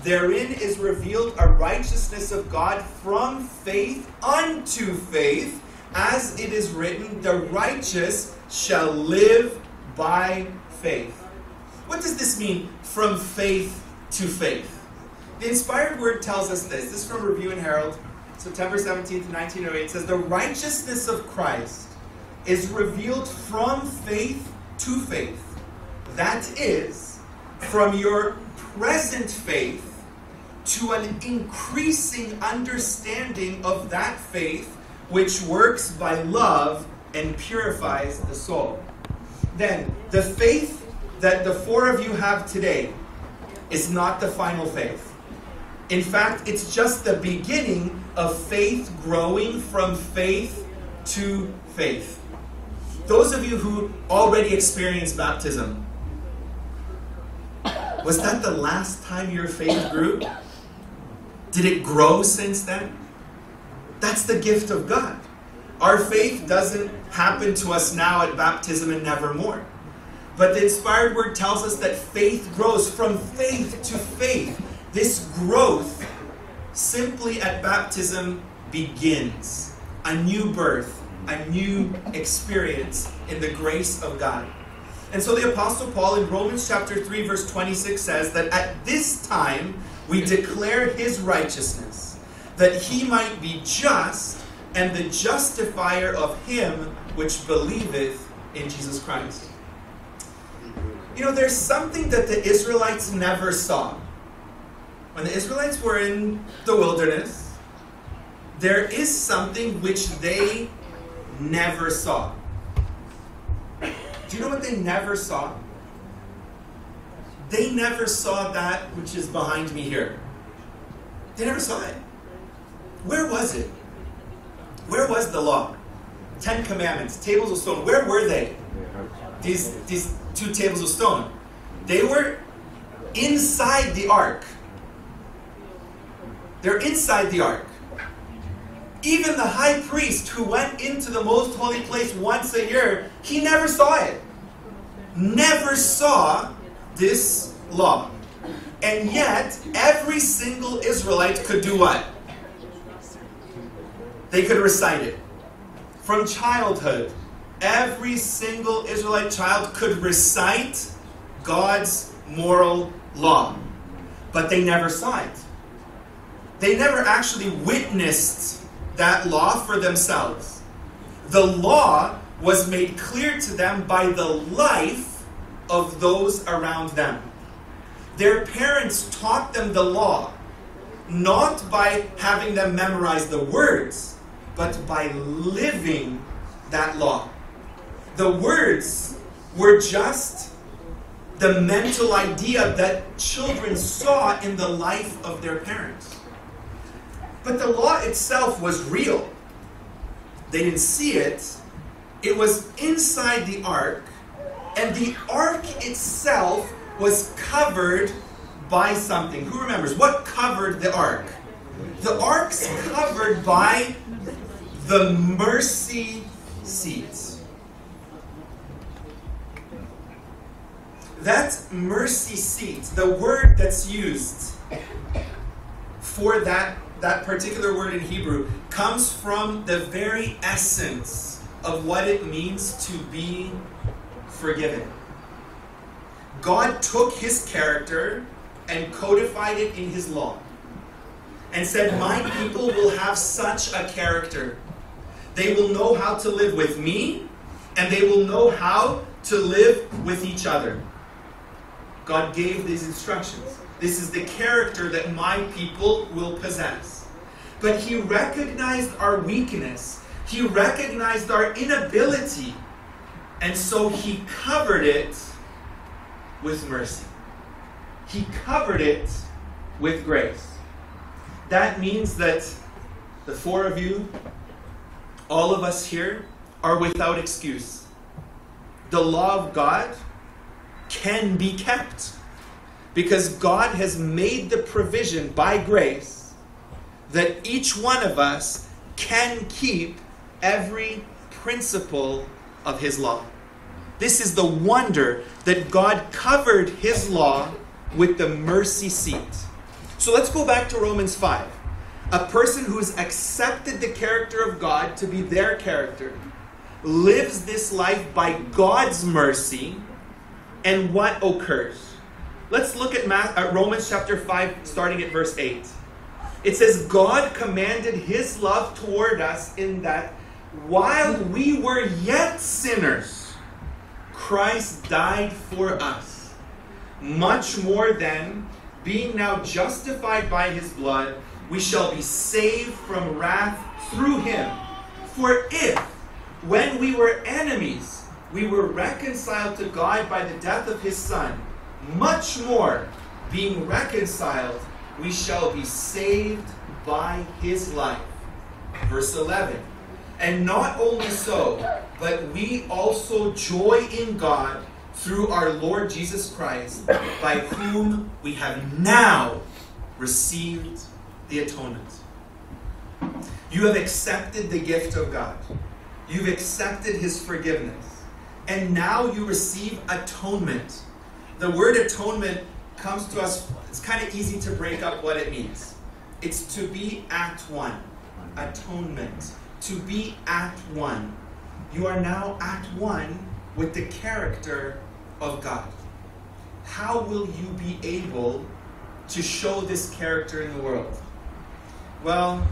Therein is revealed a righteousness of God from faith unto faith, as it is written, the righteous shall live by faith. What does this mean, from faith to faith? The inspired word tells us this. This is from Review and Herald, September seventeenth, nineteen oh eight. It says, the righteousness of Christ is revealed from faith to faith. That is, from your present faith to an increasing understanding of that faith which works by love and purifies the soul. Then, the faith that the four of you have today is not the final faith. In fact, it's just the beginning of faith growing from faith to faith. Those of you who already experienced baptism, was that the last time your faith grew? Did it grow since then? That's the gift of God. Our faith doesn't happen to us now at baptism and nevermore. But the inspired word tells us that faith grows from faith to faith. This growth simply at baptism begins. A new birth, a new experience in the grace of God. And so the Apostle Paul in Romans chapter three verse twenty-six says that at this time we declare his righteousness, that he might be just and the justifier of him which believeth in Jesus Christ. You know, there's something that the Israelites never saw. When the Israelites were in the wilderness, there is something which they never saw. Do you know what they never saw? They never saw that which is behind me here. They never saw it. Where was it? Where was the law? Ten Commandments, tables of stone. Where were they? These, these two tables of stone. They were inside the ark. They're inside the ark. Even the high priest who went into the most holy place once a year, he never saw it. Never saw this law. And yet, every single Israelite could do what? They could recite it. From childhood, every single Israelite child could recite God's moral law. But they never saw it. They never actually witnessed that law for themselves. The law was made clear to them by the life of those around them. Their parents taught them the law, not by having them memorize the words, but by living that law. The words were just the mental idea that children saw in the life of their parents. But the law itself was real. They didn't see it. It was inside the ark, and the ark itself was covered by something. Who remembers? What covered the ark? The ark's covered by the mercy seat. That mercy seat, the word that's used for that, that particular word in Hebrew, comes from the very essence of what it means to be forgiven. God took his character and codified it in his law and said, my people will have such a character. They will know how to live with me, and they will know how to live with each other. God gave these instructions. This is the character that my people will possess. But he recognized our weakness. He recognized our inability. And so he covered it with mercy. He covered it with grace. That means that the four of you, all of us here, are without excuse. The law of God can be kept because God has made the provision by grace that each one of us can keep every principle of his law. This is the wonder that God covered his law with the mercy seat. So let's go back to Romans five. A person who has accepted the character of God to be their character lives this life by God's mercy, and what occurs? Let's look at, Ma- at Romans chapter five, starting at verse eight. It says, God commanded his love toward us in that while we were yet sinners, Christ died for us. Much more then, being now justified by his blood, we shall be saved from wrath through him. For if, when we were enemies, we were reconciled to God by the death of his Son, much more, being reconciled, we shall be saved by his life. Verse eleven. And not only so, but we also joy in God through our Lord Jesus Christ, by whom we have now received the atonement. You have accepted the gift of God. You've accepted his forgiveness. And now you receive atonement. The word atonement comes to us, it's kind of easy to break up what it means. It's to be at one. Atonement. To be at one. You are now at one with the character of God. How will you be able to show this character in the world? Well,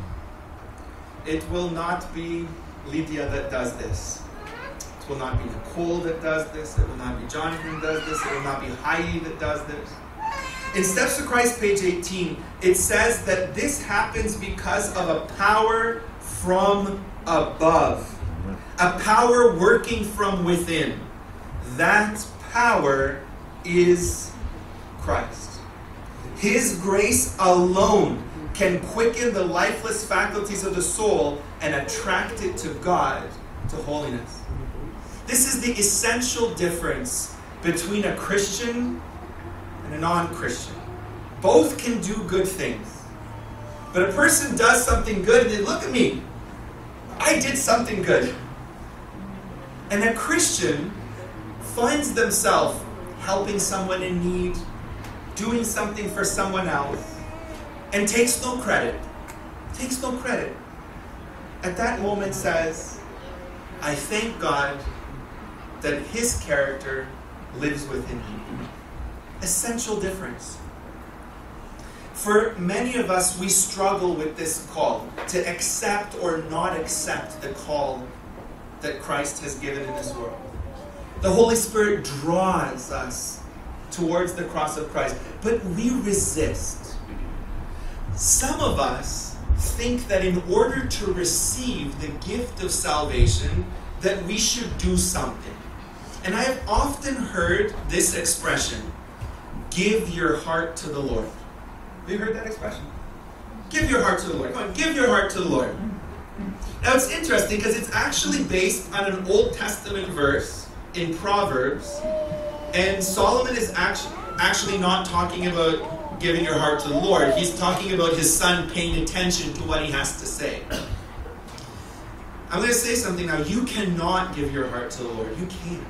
it will not be Lidia that does this. It will not be Nicole that does this. It will not be Jonathan that does this. It will not be Heidi that does this. In Steps to Christ, page eighteen, it says that this happens because of a power from above. A power working from within. That power is Christ. His grace alone can quicken the lifeless faculties of the soul and attract it to God, to holiness. This is the essential difference between a Christian and a non-Christian. Both can do good things. But a person does something good and they look at me. I did something good. And a Christian finds themselves helping someone in need, doing something for someone else, and takes no credit. Takes no credit. At that moment says, I thank God that his character lives within me. Essential difference. For many of us, we struggle with this call to accept or not accept the call that Christ has given in this world. The Holy Spirit draws us towards the cross of Christ, but we resist. Some of us think that in order to receive the gift of salvation, that we should do something. And I have often heard this expression, give your heart to the Lord. Have you heard that expression? Give your heart to the Lord. Come on, give your heart to the Lord. Now it's interesting because it's actually based on an Old Testament verse in Proverbs, and Solomon is actually actually not talking about giving your heart to the Lord. He's talking about his son paying attention to what he has to say. I'm going to say something now. You cannot give your heart to the Lord. You can't.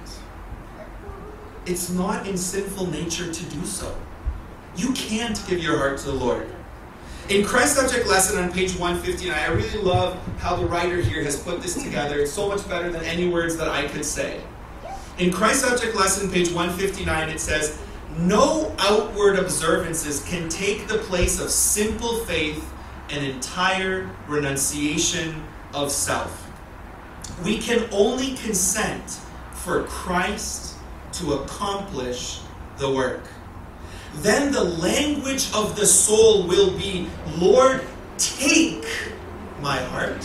It's not in sinful nature to do so. You can't give your heart to the Lord. In Christ Subject Lesson on page one fifty-nine, I really love how the writer here has put this together. It's so much better than any words that I could say. In Christ Subject Lesson, page one fifty-nine, it says, no outward observances can take the place of simple faith and entire renunciation of self. We can only consent for Christ to accomplish the work. Then the language of the soul will be, Lord, take my heart,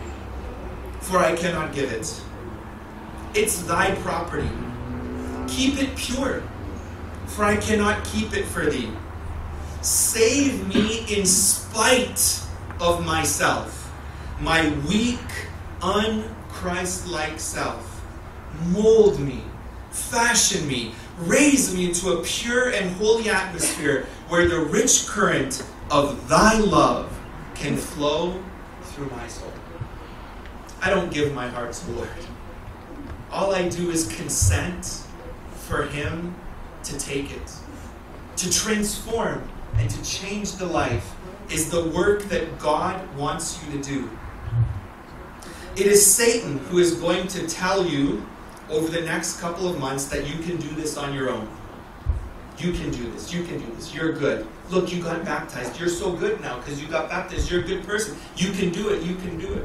for I cannot give it. It's thy property. Keep it pure, for I cannot keep it for thee. Save me in spite of myself, my weak, un-Christ-like self. Mold me, fashion me, raise me into a pure and holy atmosphere where the rich current of thy love can flow through my soul. I don't give my heart to the Lord. All I do is consent for him to take it, to transform and to change the life is the work that God wants you to do. It is Satan who is going to tell you over the next couple of months that you can do this on your own. You can do this. You can do this. You're good. Look, you got baptized. You're so good now because you got baptized. You're a good person. You can do it. You can do it.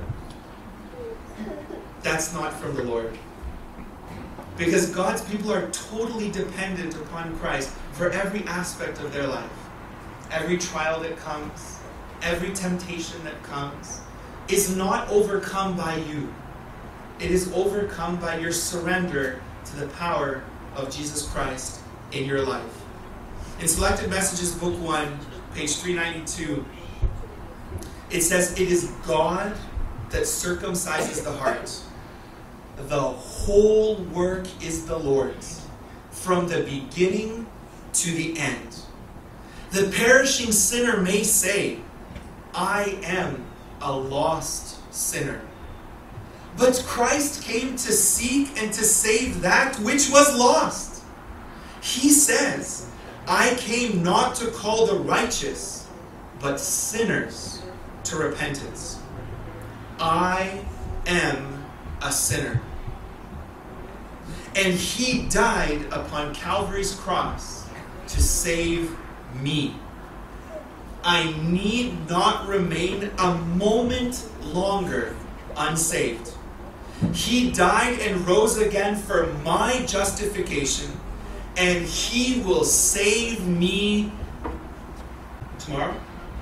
That's not from the Lord. Because God's people are totally dependent upon Christ for every aspect of their life. Every trial that comes, every temptation that comes, is not overcome by you. It is overcome by your surrender to the power of Jesus Christ in your life. In Selected Messages, Book one, page three ninety-two, it says, "It is God that circumcises the heart. The whole work is the Lord's, from the beginning to the end. The perishing sinner may say, 'I am a lost sinner.' But Christ came to seek and to save that which was lost. He says, 'I came not to call the righteous, but sinners to repentance.' I am a sinner. And he died upon Calvary's cross to save me. I need not remain a moment longer unsaved. He died and rose again for my justification, and he will save me tomorrow.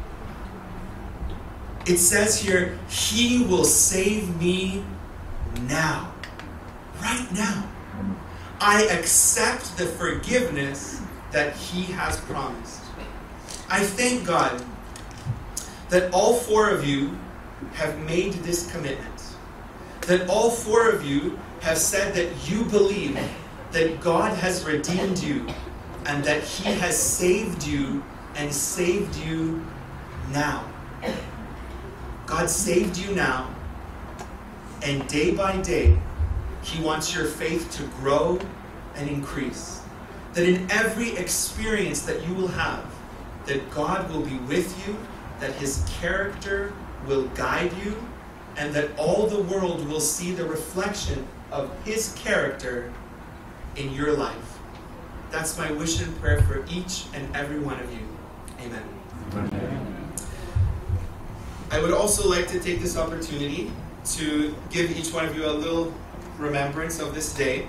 It says here, he will save me now. Right now. I accept the forgiveness that he has promised. I thank God that all four of you have made this commitment. That all four of you have said that you believe that God has redeemed you and that he has saved you and saved you now. God saved you now, and day by day, he wants your faith to grow and increase. That in every experience that you will have, that God will be with you, that his character will guide you, and that all the world will see the reflection of his character in your life. That's my wish and prayer for each and every one of you. Amen. Amen. I would also like to take this opportunity to give each one of you a little remembrance of this day.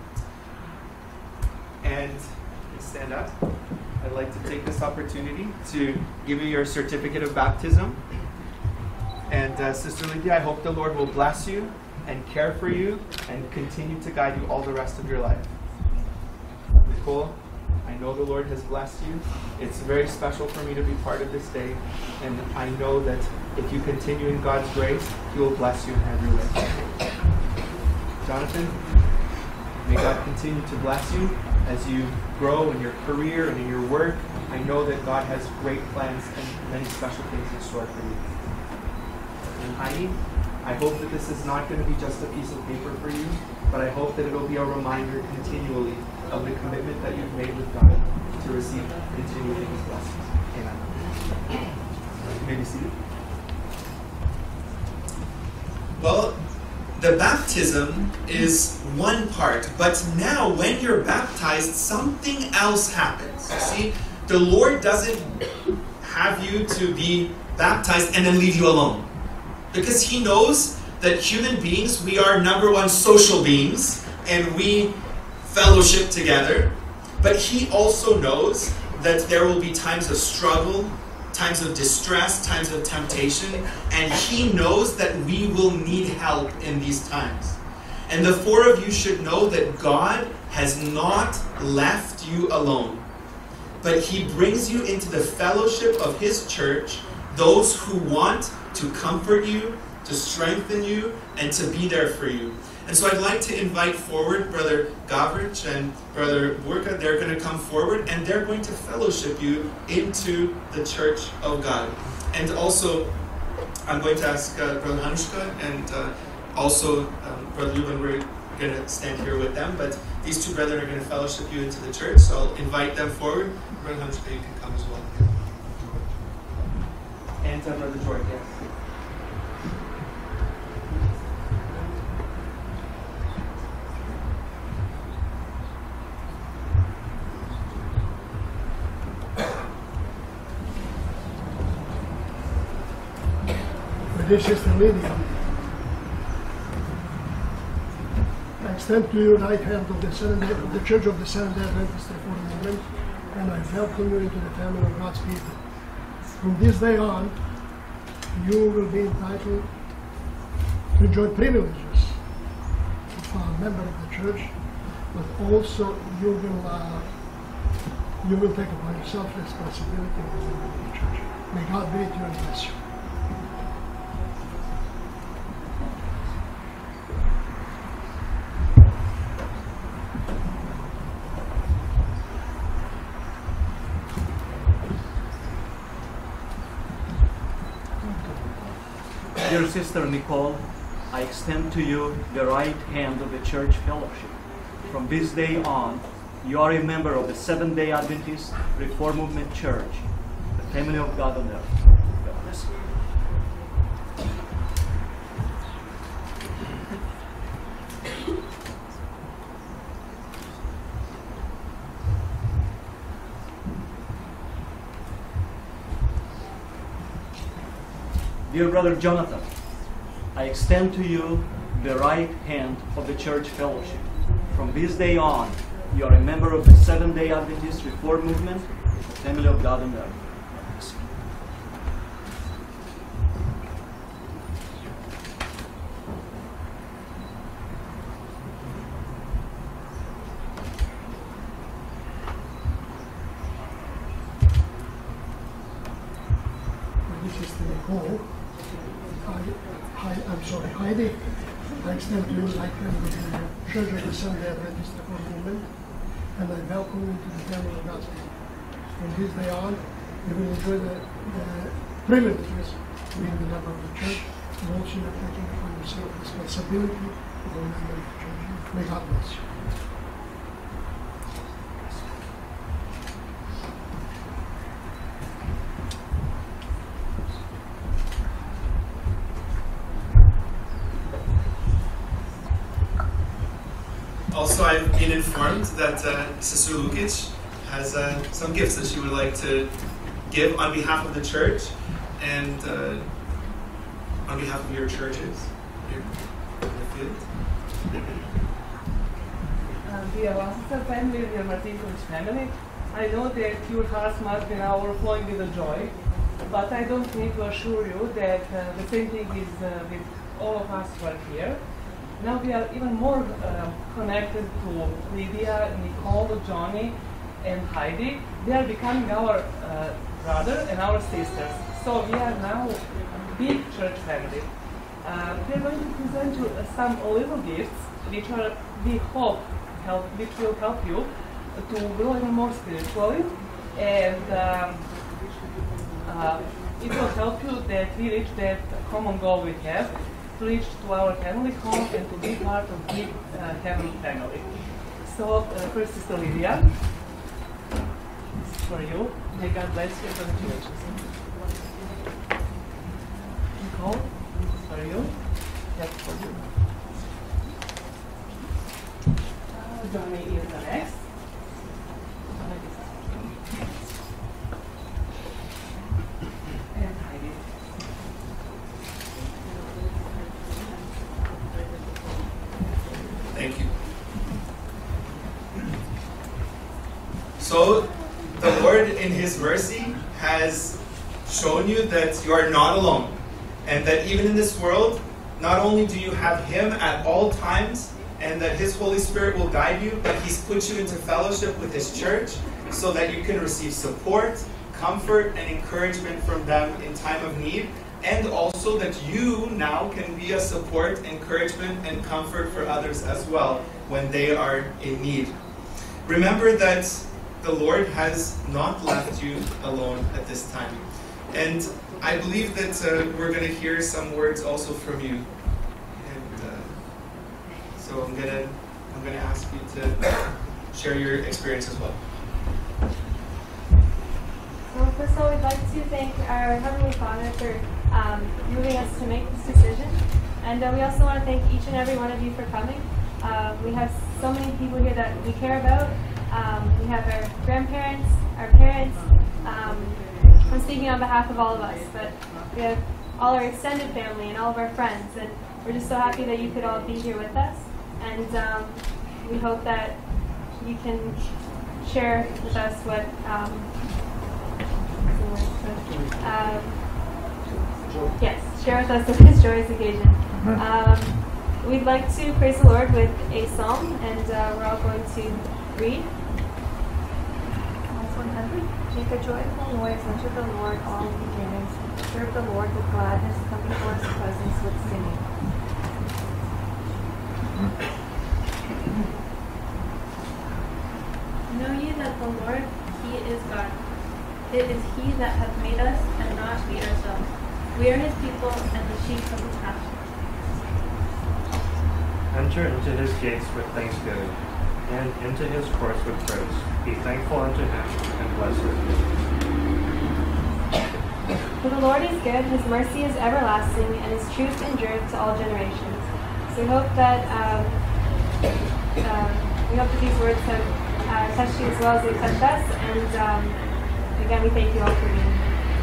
And stand up. I'd like to take this opportunity to give you your certificate of baptism. And uh, Sister Lidia, I hope the Lord will bless you and care for you and continue to guide you all the rest of your life. Nicole, I know the Lord has blessed you. It's very special for me to be part of this day. And I know that if you continue in God's grace, he will bless you in every way. Jonathan, may God continue to bless you as you grow in your career and in your work. I know that God has great plans and many special things in store for you. And Heidi, I hope that this is not going to be just a piece of paper for you, but I hope that it'll be a reminder continually of the commitment that you've made with God to receive continually his blessings. Amen. You may be seated. Well, the baptism is one part, but now when you're baptized, something else happens. You see, the Lord doesn't have you to be baptized and then leave you alone. Because he knows that human beings, we are number one social beings, and we fellowship together. But he also knows that there will be times of struggle, times of distress, times of temptation, and he knows that we will need help in these times. And the four of you should know that God has not left you alone, but he brings you into the fellowship of his church, those who want to comfort you, to strengthen you, and to be there for you. And so I'd like to invite forward Brother Gavrich and Brother Burka. They're going to come forward, and they're going to fellowship you into the church of God. And also, I'm going to ask uh, Brother Hanushka and uh, also um, Brother Ruben, we're going to stand here with them, but these two brethren are going to fellowship you into the church, so I'll invite them forward. Brother Hanushka, you can come as well. uh, Brother Jordan, yes. This is the Lidia. I extend to you the right hand of the Seventh of the Church of the Seventh-day Adventist Reformed Movement, and I welcome you into the family of God's people. From this day on, you will be entitled to enjoy privileges of a member of the church, but also you will uh, you will take upon yourself responsibility as a member of the church. May God be with you and bless you. Dear Sister Nicole, I extend to you the right hand of the church fellowship. From this day on, you are a member of the Seventh-day Adventist Reformed Movement Church, the family of God on earth. God bless you. Dear Brother Jonathan, I extend to you the right hand of the church fellowship. From this day on, you are a member of the Seventh-day Adventist Reformed Movement, the family of God on earth. This is the Nicole. I, I'm sorry, Heidi. I extend to you like hand of the Church of the Seventh-day Adventist Reformed Movement, and I welcome you to the family of God's people. From this day on, you will enjoy the, the privileges of being a member of the church, and also you are taking upon yourself responsibility of a member of the church. May God bless you. Also, I've been informed that uh, Sister Lukic has uh, some gifts that she would like to give on behalf of the church and uh, on behalf of your churches here in the field. Uh, dear Pastor family, dear Martinkovic family, I know that your hearts must be now overflowing with the joy, but I don't need to assure you that uh, the same thing is uh, with all of us who are here. Now we are even more uh, connected to Lidia, Nicole, Johnny, and Heidi. They are becoming our uh, brother and our sisters. So we are now a big church family. Uh, we are going to present you uh, some little gifts, which are we hope help, which will help you to grow even more spiritually, and um, uh, it will help you that we reach that common goal we have. To reach to our heavenly home and to be part of the uh, heavenly family. So, uh, first Sister Lidia, this is for you. May God bless you for the church. Nicole, this is for you. That's for you. Uh, Johnny is the next. And Heidi. Thank you. So, the Lord in His mercy has shown you that you are not alone, and that even in this world, not only do you have Him at all times, and that His Holy Spirit will guide you, but He's put you into fellowship with His church so that you can receive support, comfort, and encouragement from them in time of need, and also that you now can be a support, encouragement, and comfort for others as well when they are in need. Remember that the Lord has not left you alone at this time. And I believe that uh, we're going to hear some words also from you. And uh, so I'm going to I'm going to ask you to share your experience as well. Well, first of all, we'd like to thank our Heavenly Father for um, moving us to make this decision. And uh, we also want to thank each and every one of you for coming. Uh, we have so many people here that we care about. Um, we have our grandparents, our parents. Um, I'm speaking on behalf of all of us, but we have all our extended family and all of our friends. And we're just so happy that you could all be here with us. And um, we hope that you can share with us what um, um, yes, share with us this joyous occasion. Um, we'd like to praise the Lord with a psalm, and uh, we're all going to read. Psalms one hundred. Make a joyful noise unto the Lord, all beginnings. Serve the Lord with gladness. Come before His presence with singing. Know ye that the Lord, He is God. It is He that hath made us, and not we ourselves. We are His people, and the sheep of His pasture. Enter into His gates with thanksgiving, and into His courts with praise. Be thankful unto Him, and bless His name. For the Lord is good, His mercy is everlasting, and His truth endureth to all generations. So we hope that um, uh, we hope that these words have uh, touched you as well as they touched us. And um, again, we thank you all for being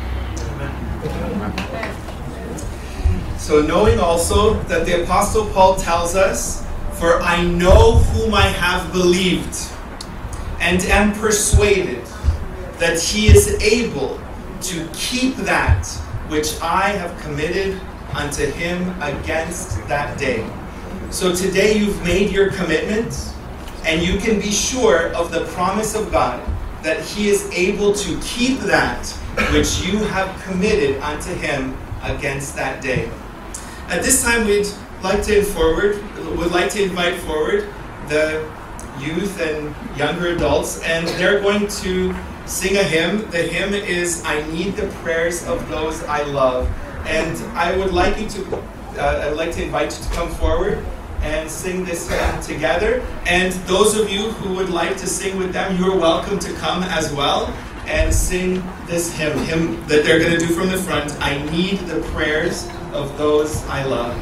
here. So knowing also that the Apostle Paul tells us, "For I know whom I have believed, and am persuaded that He is able to keep that which I have committed unto Him against that day." So today you've made your commitment, and you can be sure of the promise of God that He is able to keep that which you have committed unto Him against that day. At this time, we'd like to forward, would like to invite forward the youth and younger adults, and they're going to sing a hymn. The hymn is "I Need the Prayers of Those I Love," and I would like you to, uh, I'd like to invite you to come forward and sing this hymn together. And those of you who would like to sing with them, you're welcome to come as well and sing this hymn, hymn that they're going to do from the front. "I need the prayers of those I love."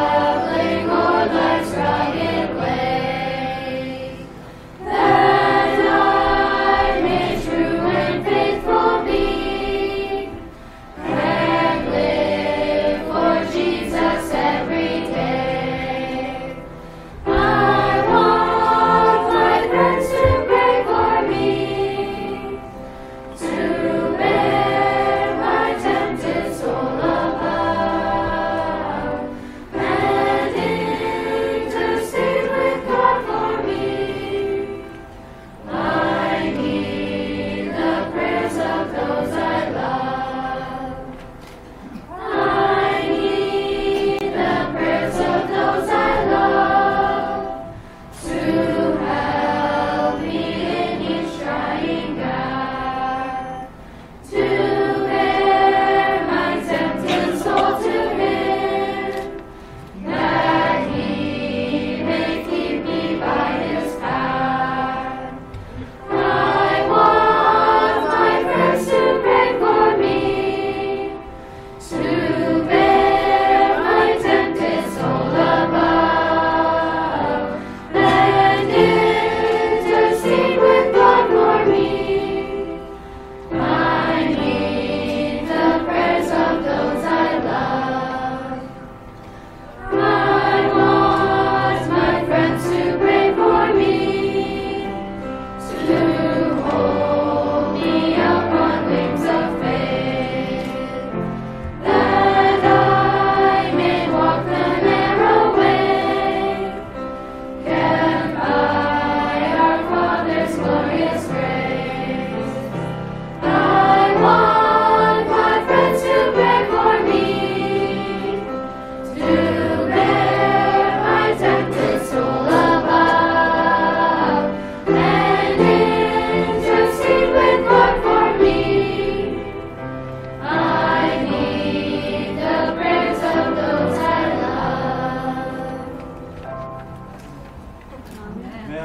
Then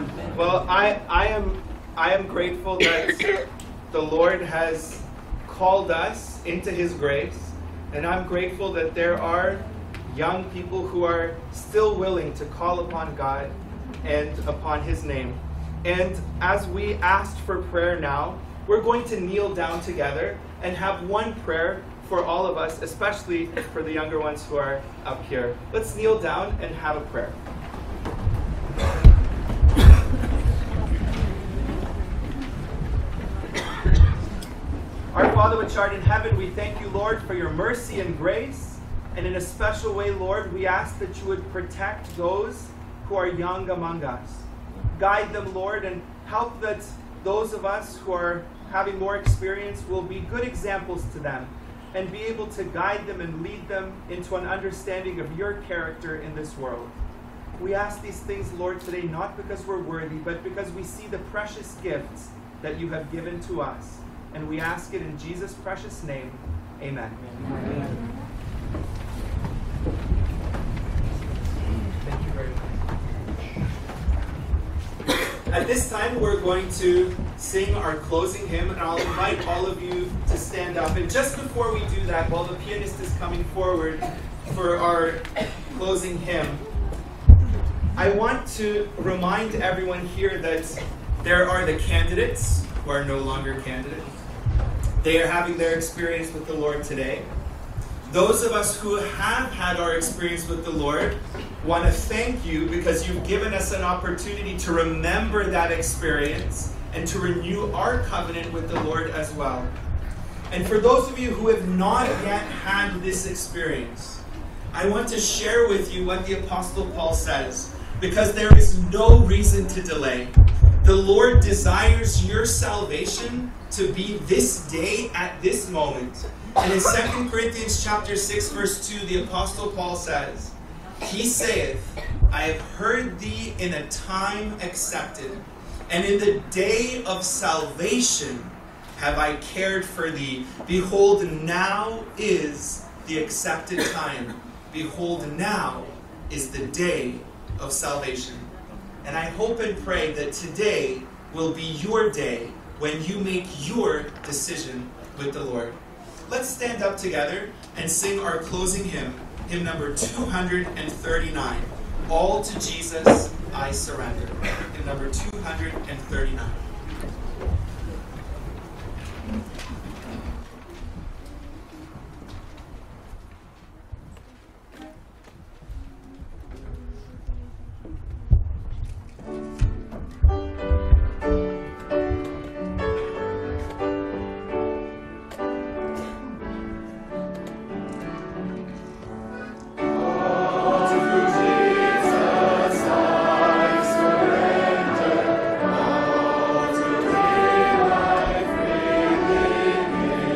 Well, I, I am I am grateful that the Lord has called us into His grace, and I'm grateful that there are young people who are still willing to call upon God and upon His name. And as we asked for prayer now, we're going to kneel down together and have one prayer for all of us, especially for the younger ones who are up here. Let's kneel down and have a prayer. Our Father which art in heaven, we thank you, Lord, for your mercy and grace. And in a special way, Lord, we ask that you would protect those who are young among us. Guide them, Lord, and help that those of us who are having more experience will be good examples to them and be able to guide them and lead them into an understanding of your character in this world. We ask these things, Lord, today, not because we're worthy, but because we see the precious gifts that you have given to us. And we ask it in Jesus' precious name. Amen. Amen. Thank you very much. At this time, we're going to sing our closing hymn, and I'll invite all of you to stand up. And just before we do that, while the pianist is coming forward for our closing hymn, I want to remind everyone here that there are the candidates who are no longer candidates. They are having their experience with the Lord today. Those of us who have had our experience with the Lord want to thank you because you've given us an opportunity to remember that experience and to renew our covenant with the Lord as well. And for those of you who have not yet had this experience, I want to share with you what the Apostle Paul says, because there is no reason to delay. The Lord desires your salvation to be this day at this moment. And in Second Corinthians chapter six, verse two, the Apostle Paul says, He saith, I have heard thee in a time accepted, and in the day of salvation have I cared for thee. Behold, now is the accepted time. Behold, now is the day of salvation. And I hope and pray that today will be your day when you make your decision with the Lord. Let's stand up together and sing our closing hymn, hymn number two hundred thirty-nine. All to Jesus I surrender. Hymn number two hundred thirty-nine. Surrender.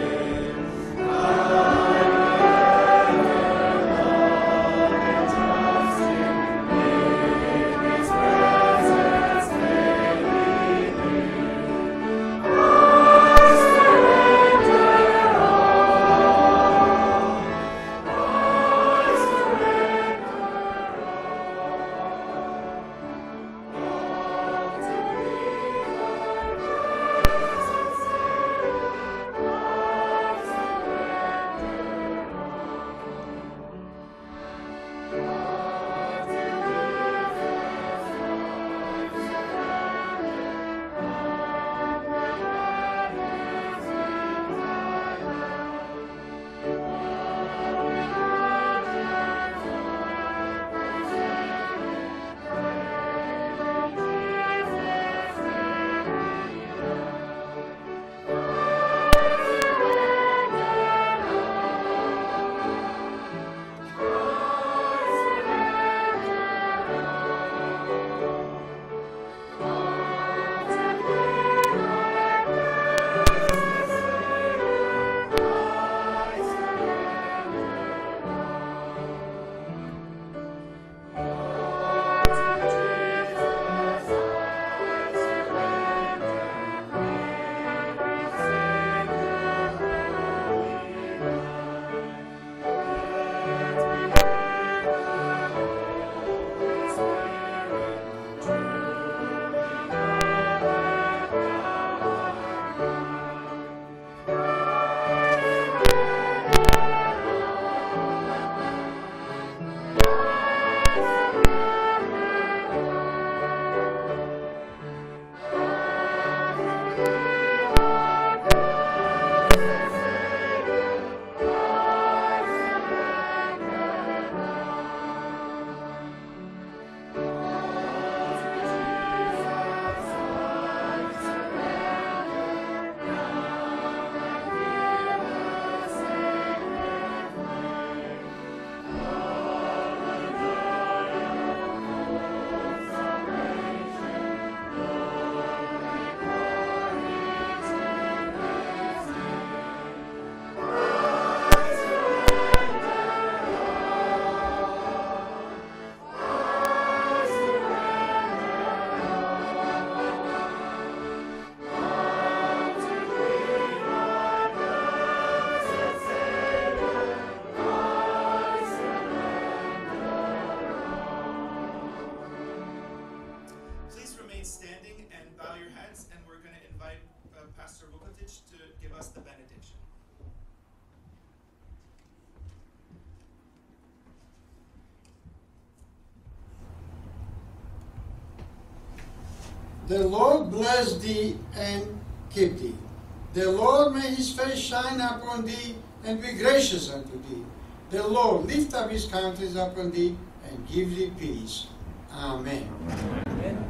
The Lord bless thee and keep thee. The Lord may his face shine upon thee and be gracious unto thee. The Lord lift up his countenance upon thee and give thee peace. Amen. Amen.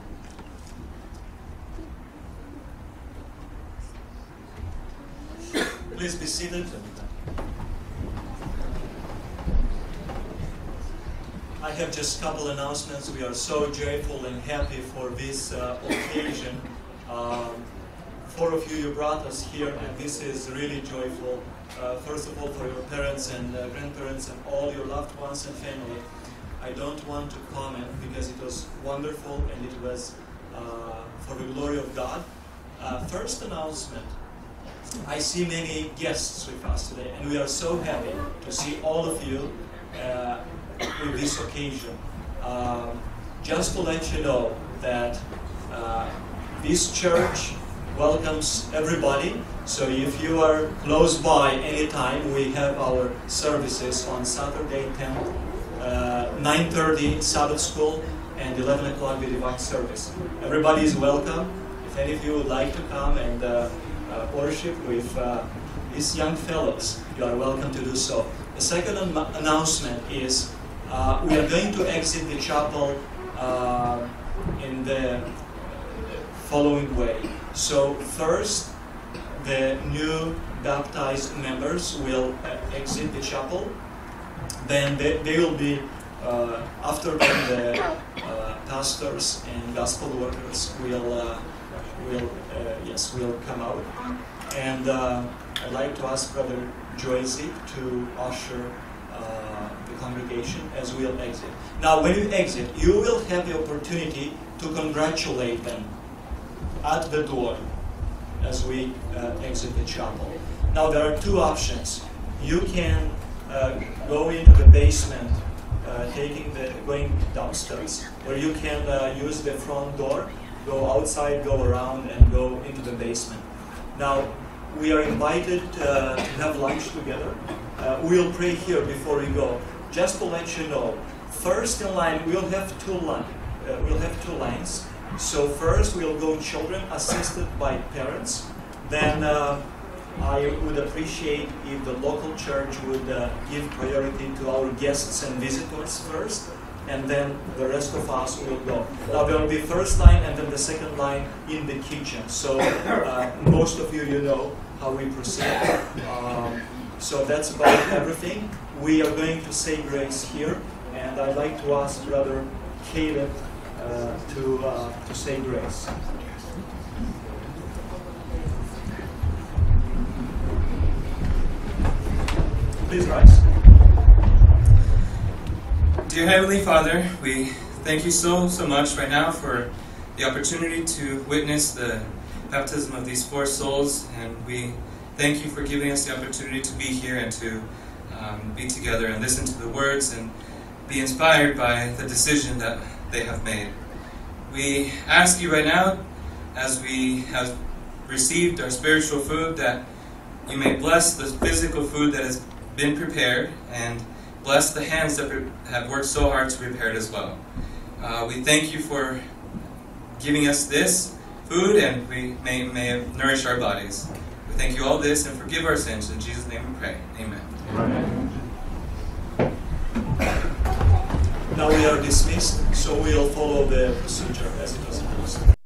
Please be seated. I have just a couple announcements. We are so joyful and happy for this uh, occasion. Um, four of you, you brought us here, and this is really joyful. Uh, first of all, for your parents and uh, grandparents and all your loved ones and family. I don't want to comment because it was wonderful and it was uh, for the glory of God. Uh, first announcement. I see many guests with us today, and we are so happy to see all of you uh, with this occasion. Um, just to let you know that uh, this church welcomes everybody. So if you are close by anytime, we have our services on Saturday, tenth, uh, nine thirty Sabbath school, and eleven o'clock the divine service. Everybody is welcome. If any of you would like to come and uh, uh, worship with uh, these young fellows, you are welcome to do so. The second an announcement is uh, we are going to exit the chapel uh, in the following way. So first, the new baptized members will uh, exit the chapel. Then they, they will be, uh, after them, the uh, pastors and gospel workers will, uh, will uh, yes, will come out. And uh, I'd like to ask Brother Joy Zic to usher uh, the congregation as we'll exit. Now, when you exit, you will have the opportunity to congratulate them at the door as we uh, exit the chapel. Now there are two options. You can uh, go into the basement, uh, taking the going downstairs, or you can uh, use the front door, go outside, go around, and go into the basement. Now we are invited uh, to have lunch together. Uh, we'll pray here before we go. Just to let you know, first in line we'll have two line, uh, we'll have two lines. So first we'll go children assisted by parents. Then uh, I would appreciate if the local church would uh, give priority to our guests and visitors first, and then the rest of us will go. Now there will be first line and then the second line in the kitchen. So uh, most of you, you know how we proceed. Um, so that's about everything. We are going to say grace here, and I'd like to ask Brother Caleb Uh, to, uh, to say grace. Please rise. Dear Heavenly Father, we thank you so, so much right now for the opportunity to witness the baptism of these four souls, and we thank you for giving us the opportunity to be here and to um, be together and listen to the words and be inspired by the decision that they have made. We ask you right now, as we have received our spiritual food, that you may bless the physical food that has been prepared and bless the hands that have worked so hard to prepare it as well. Uh, we thank you for giving us this food, and we may, may nourish our bodies. We thank you all this and forgive our sins. In Jesus' name we pray. Amen. Amen. Now we are dismissed, so we'll follow the procedure as it was supposed.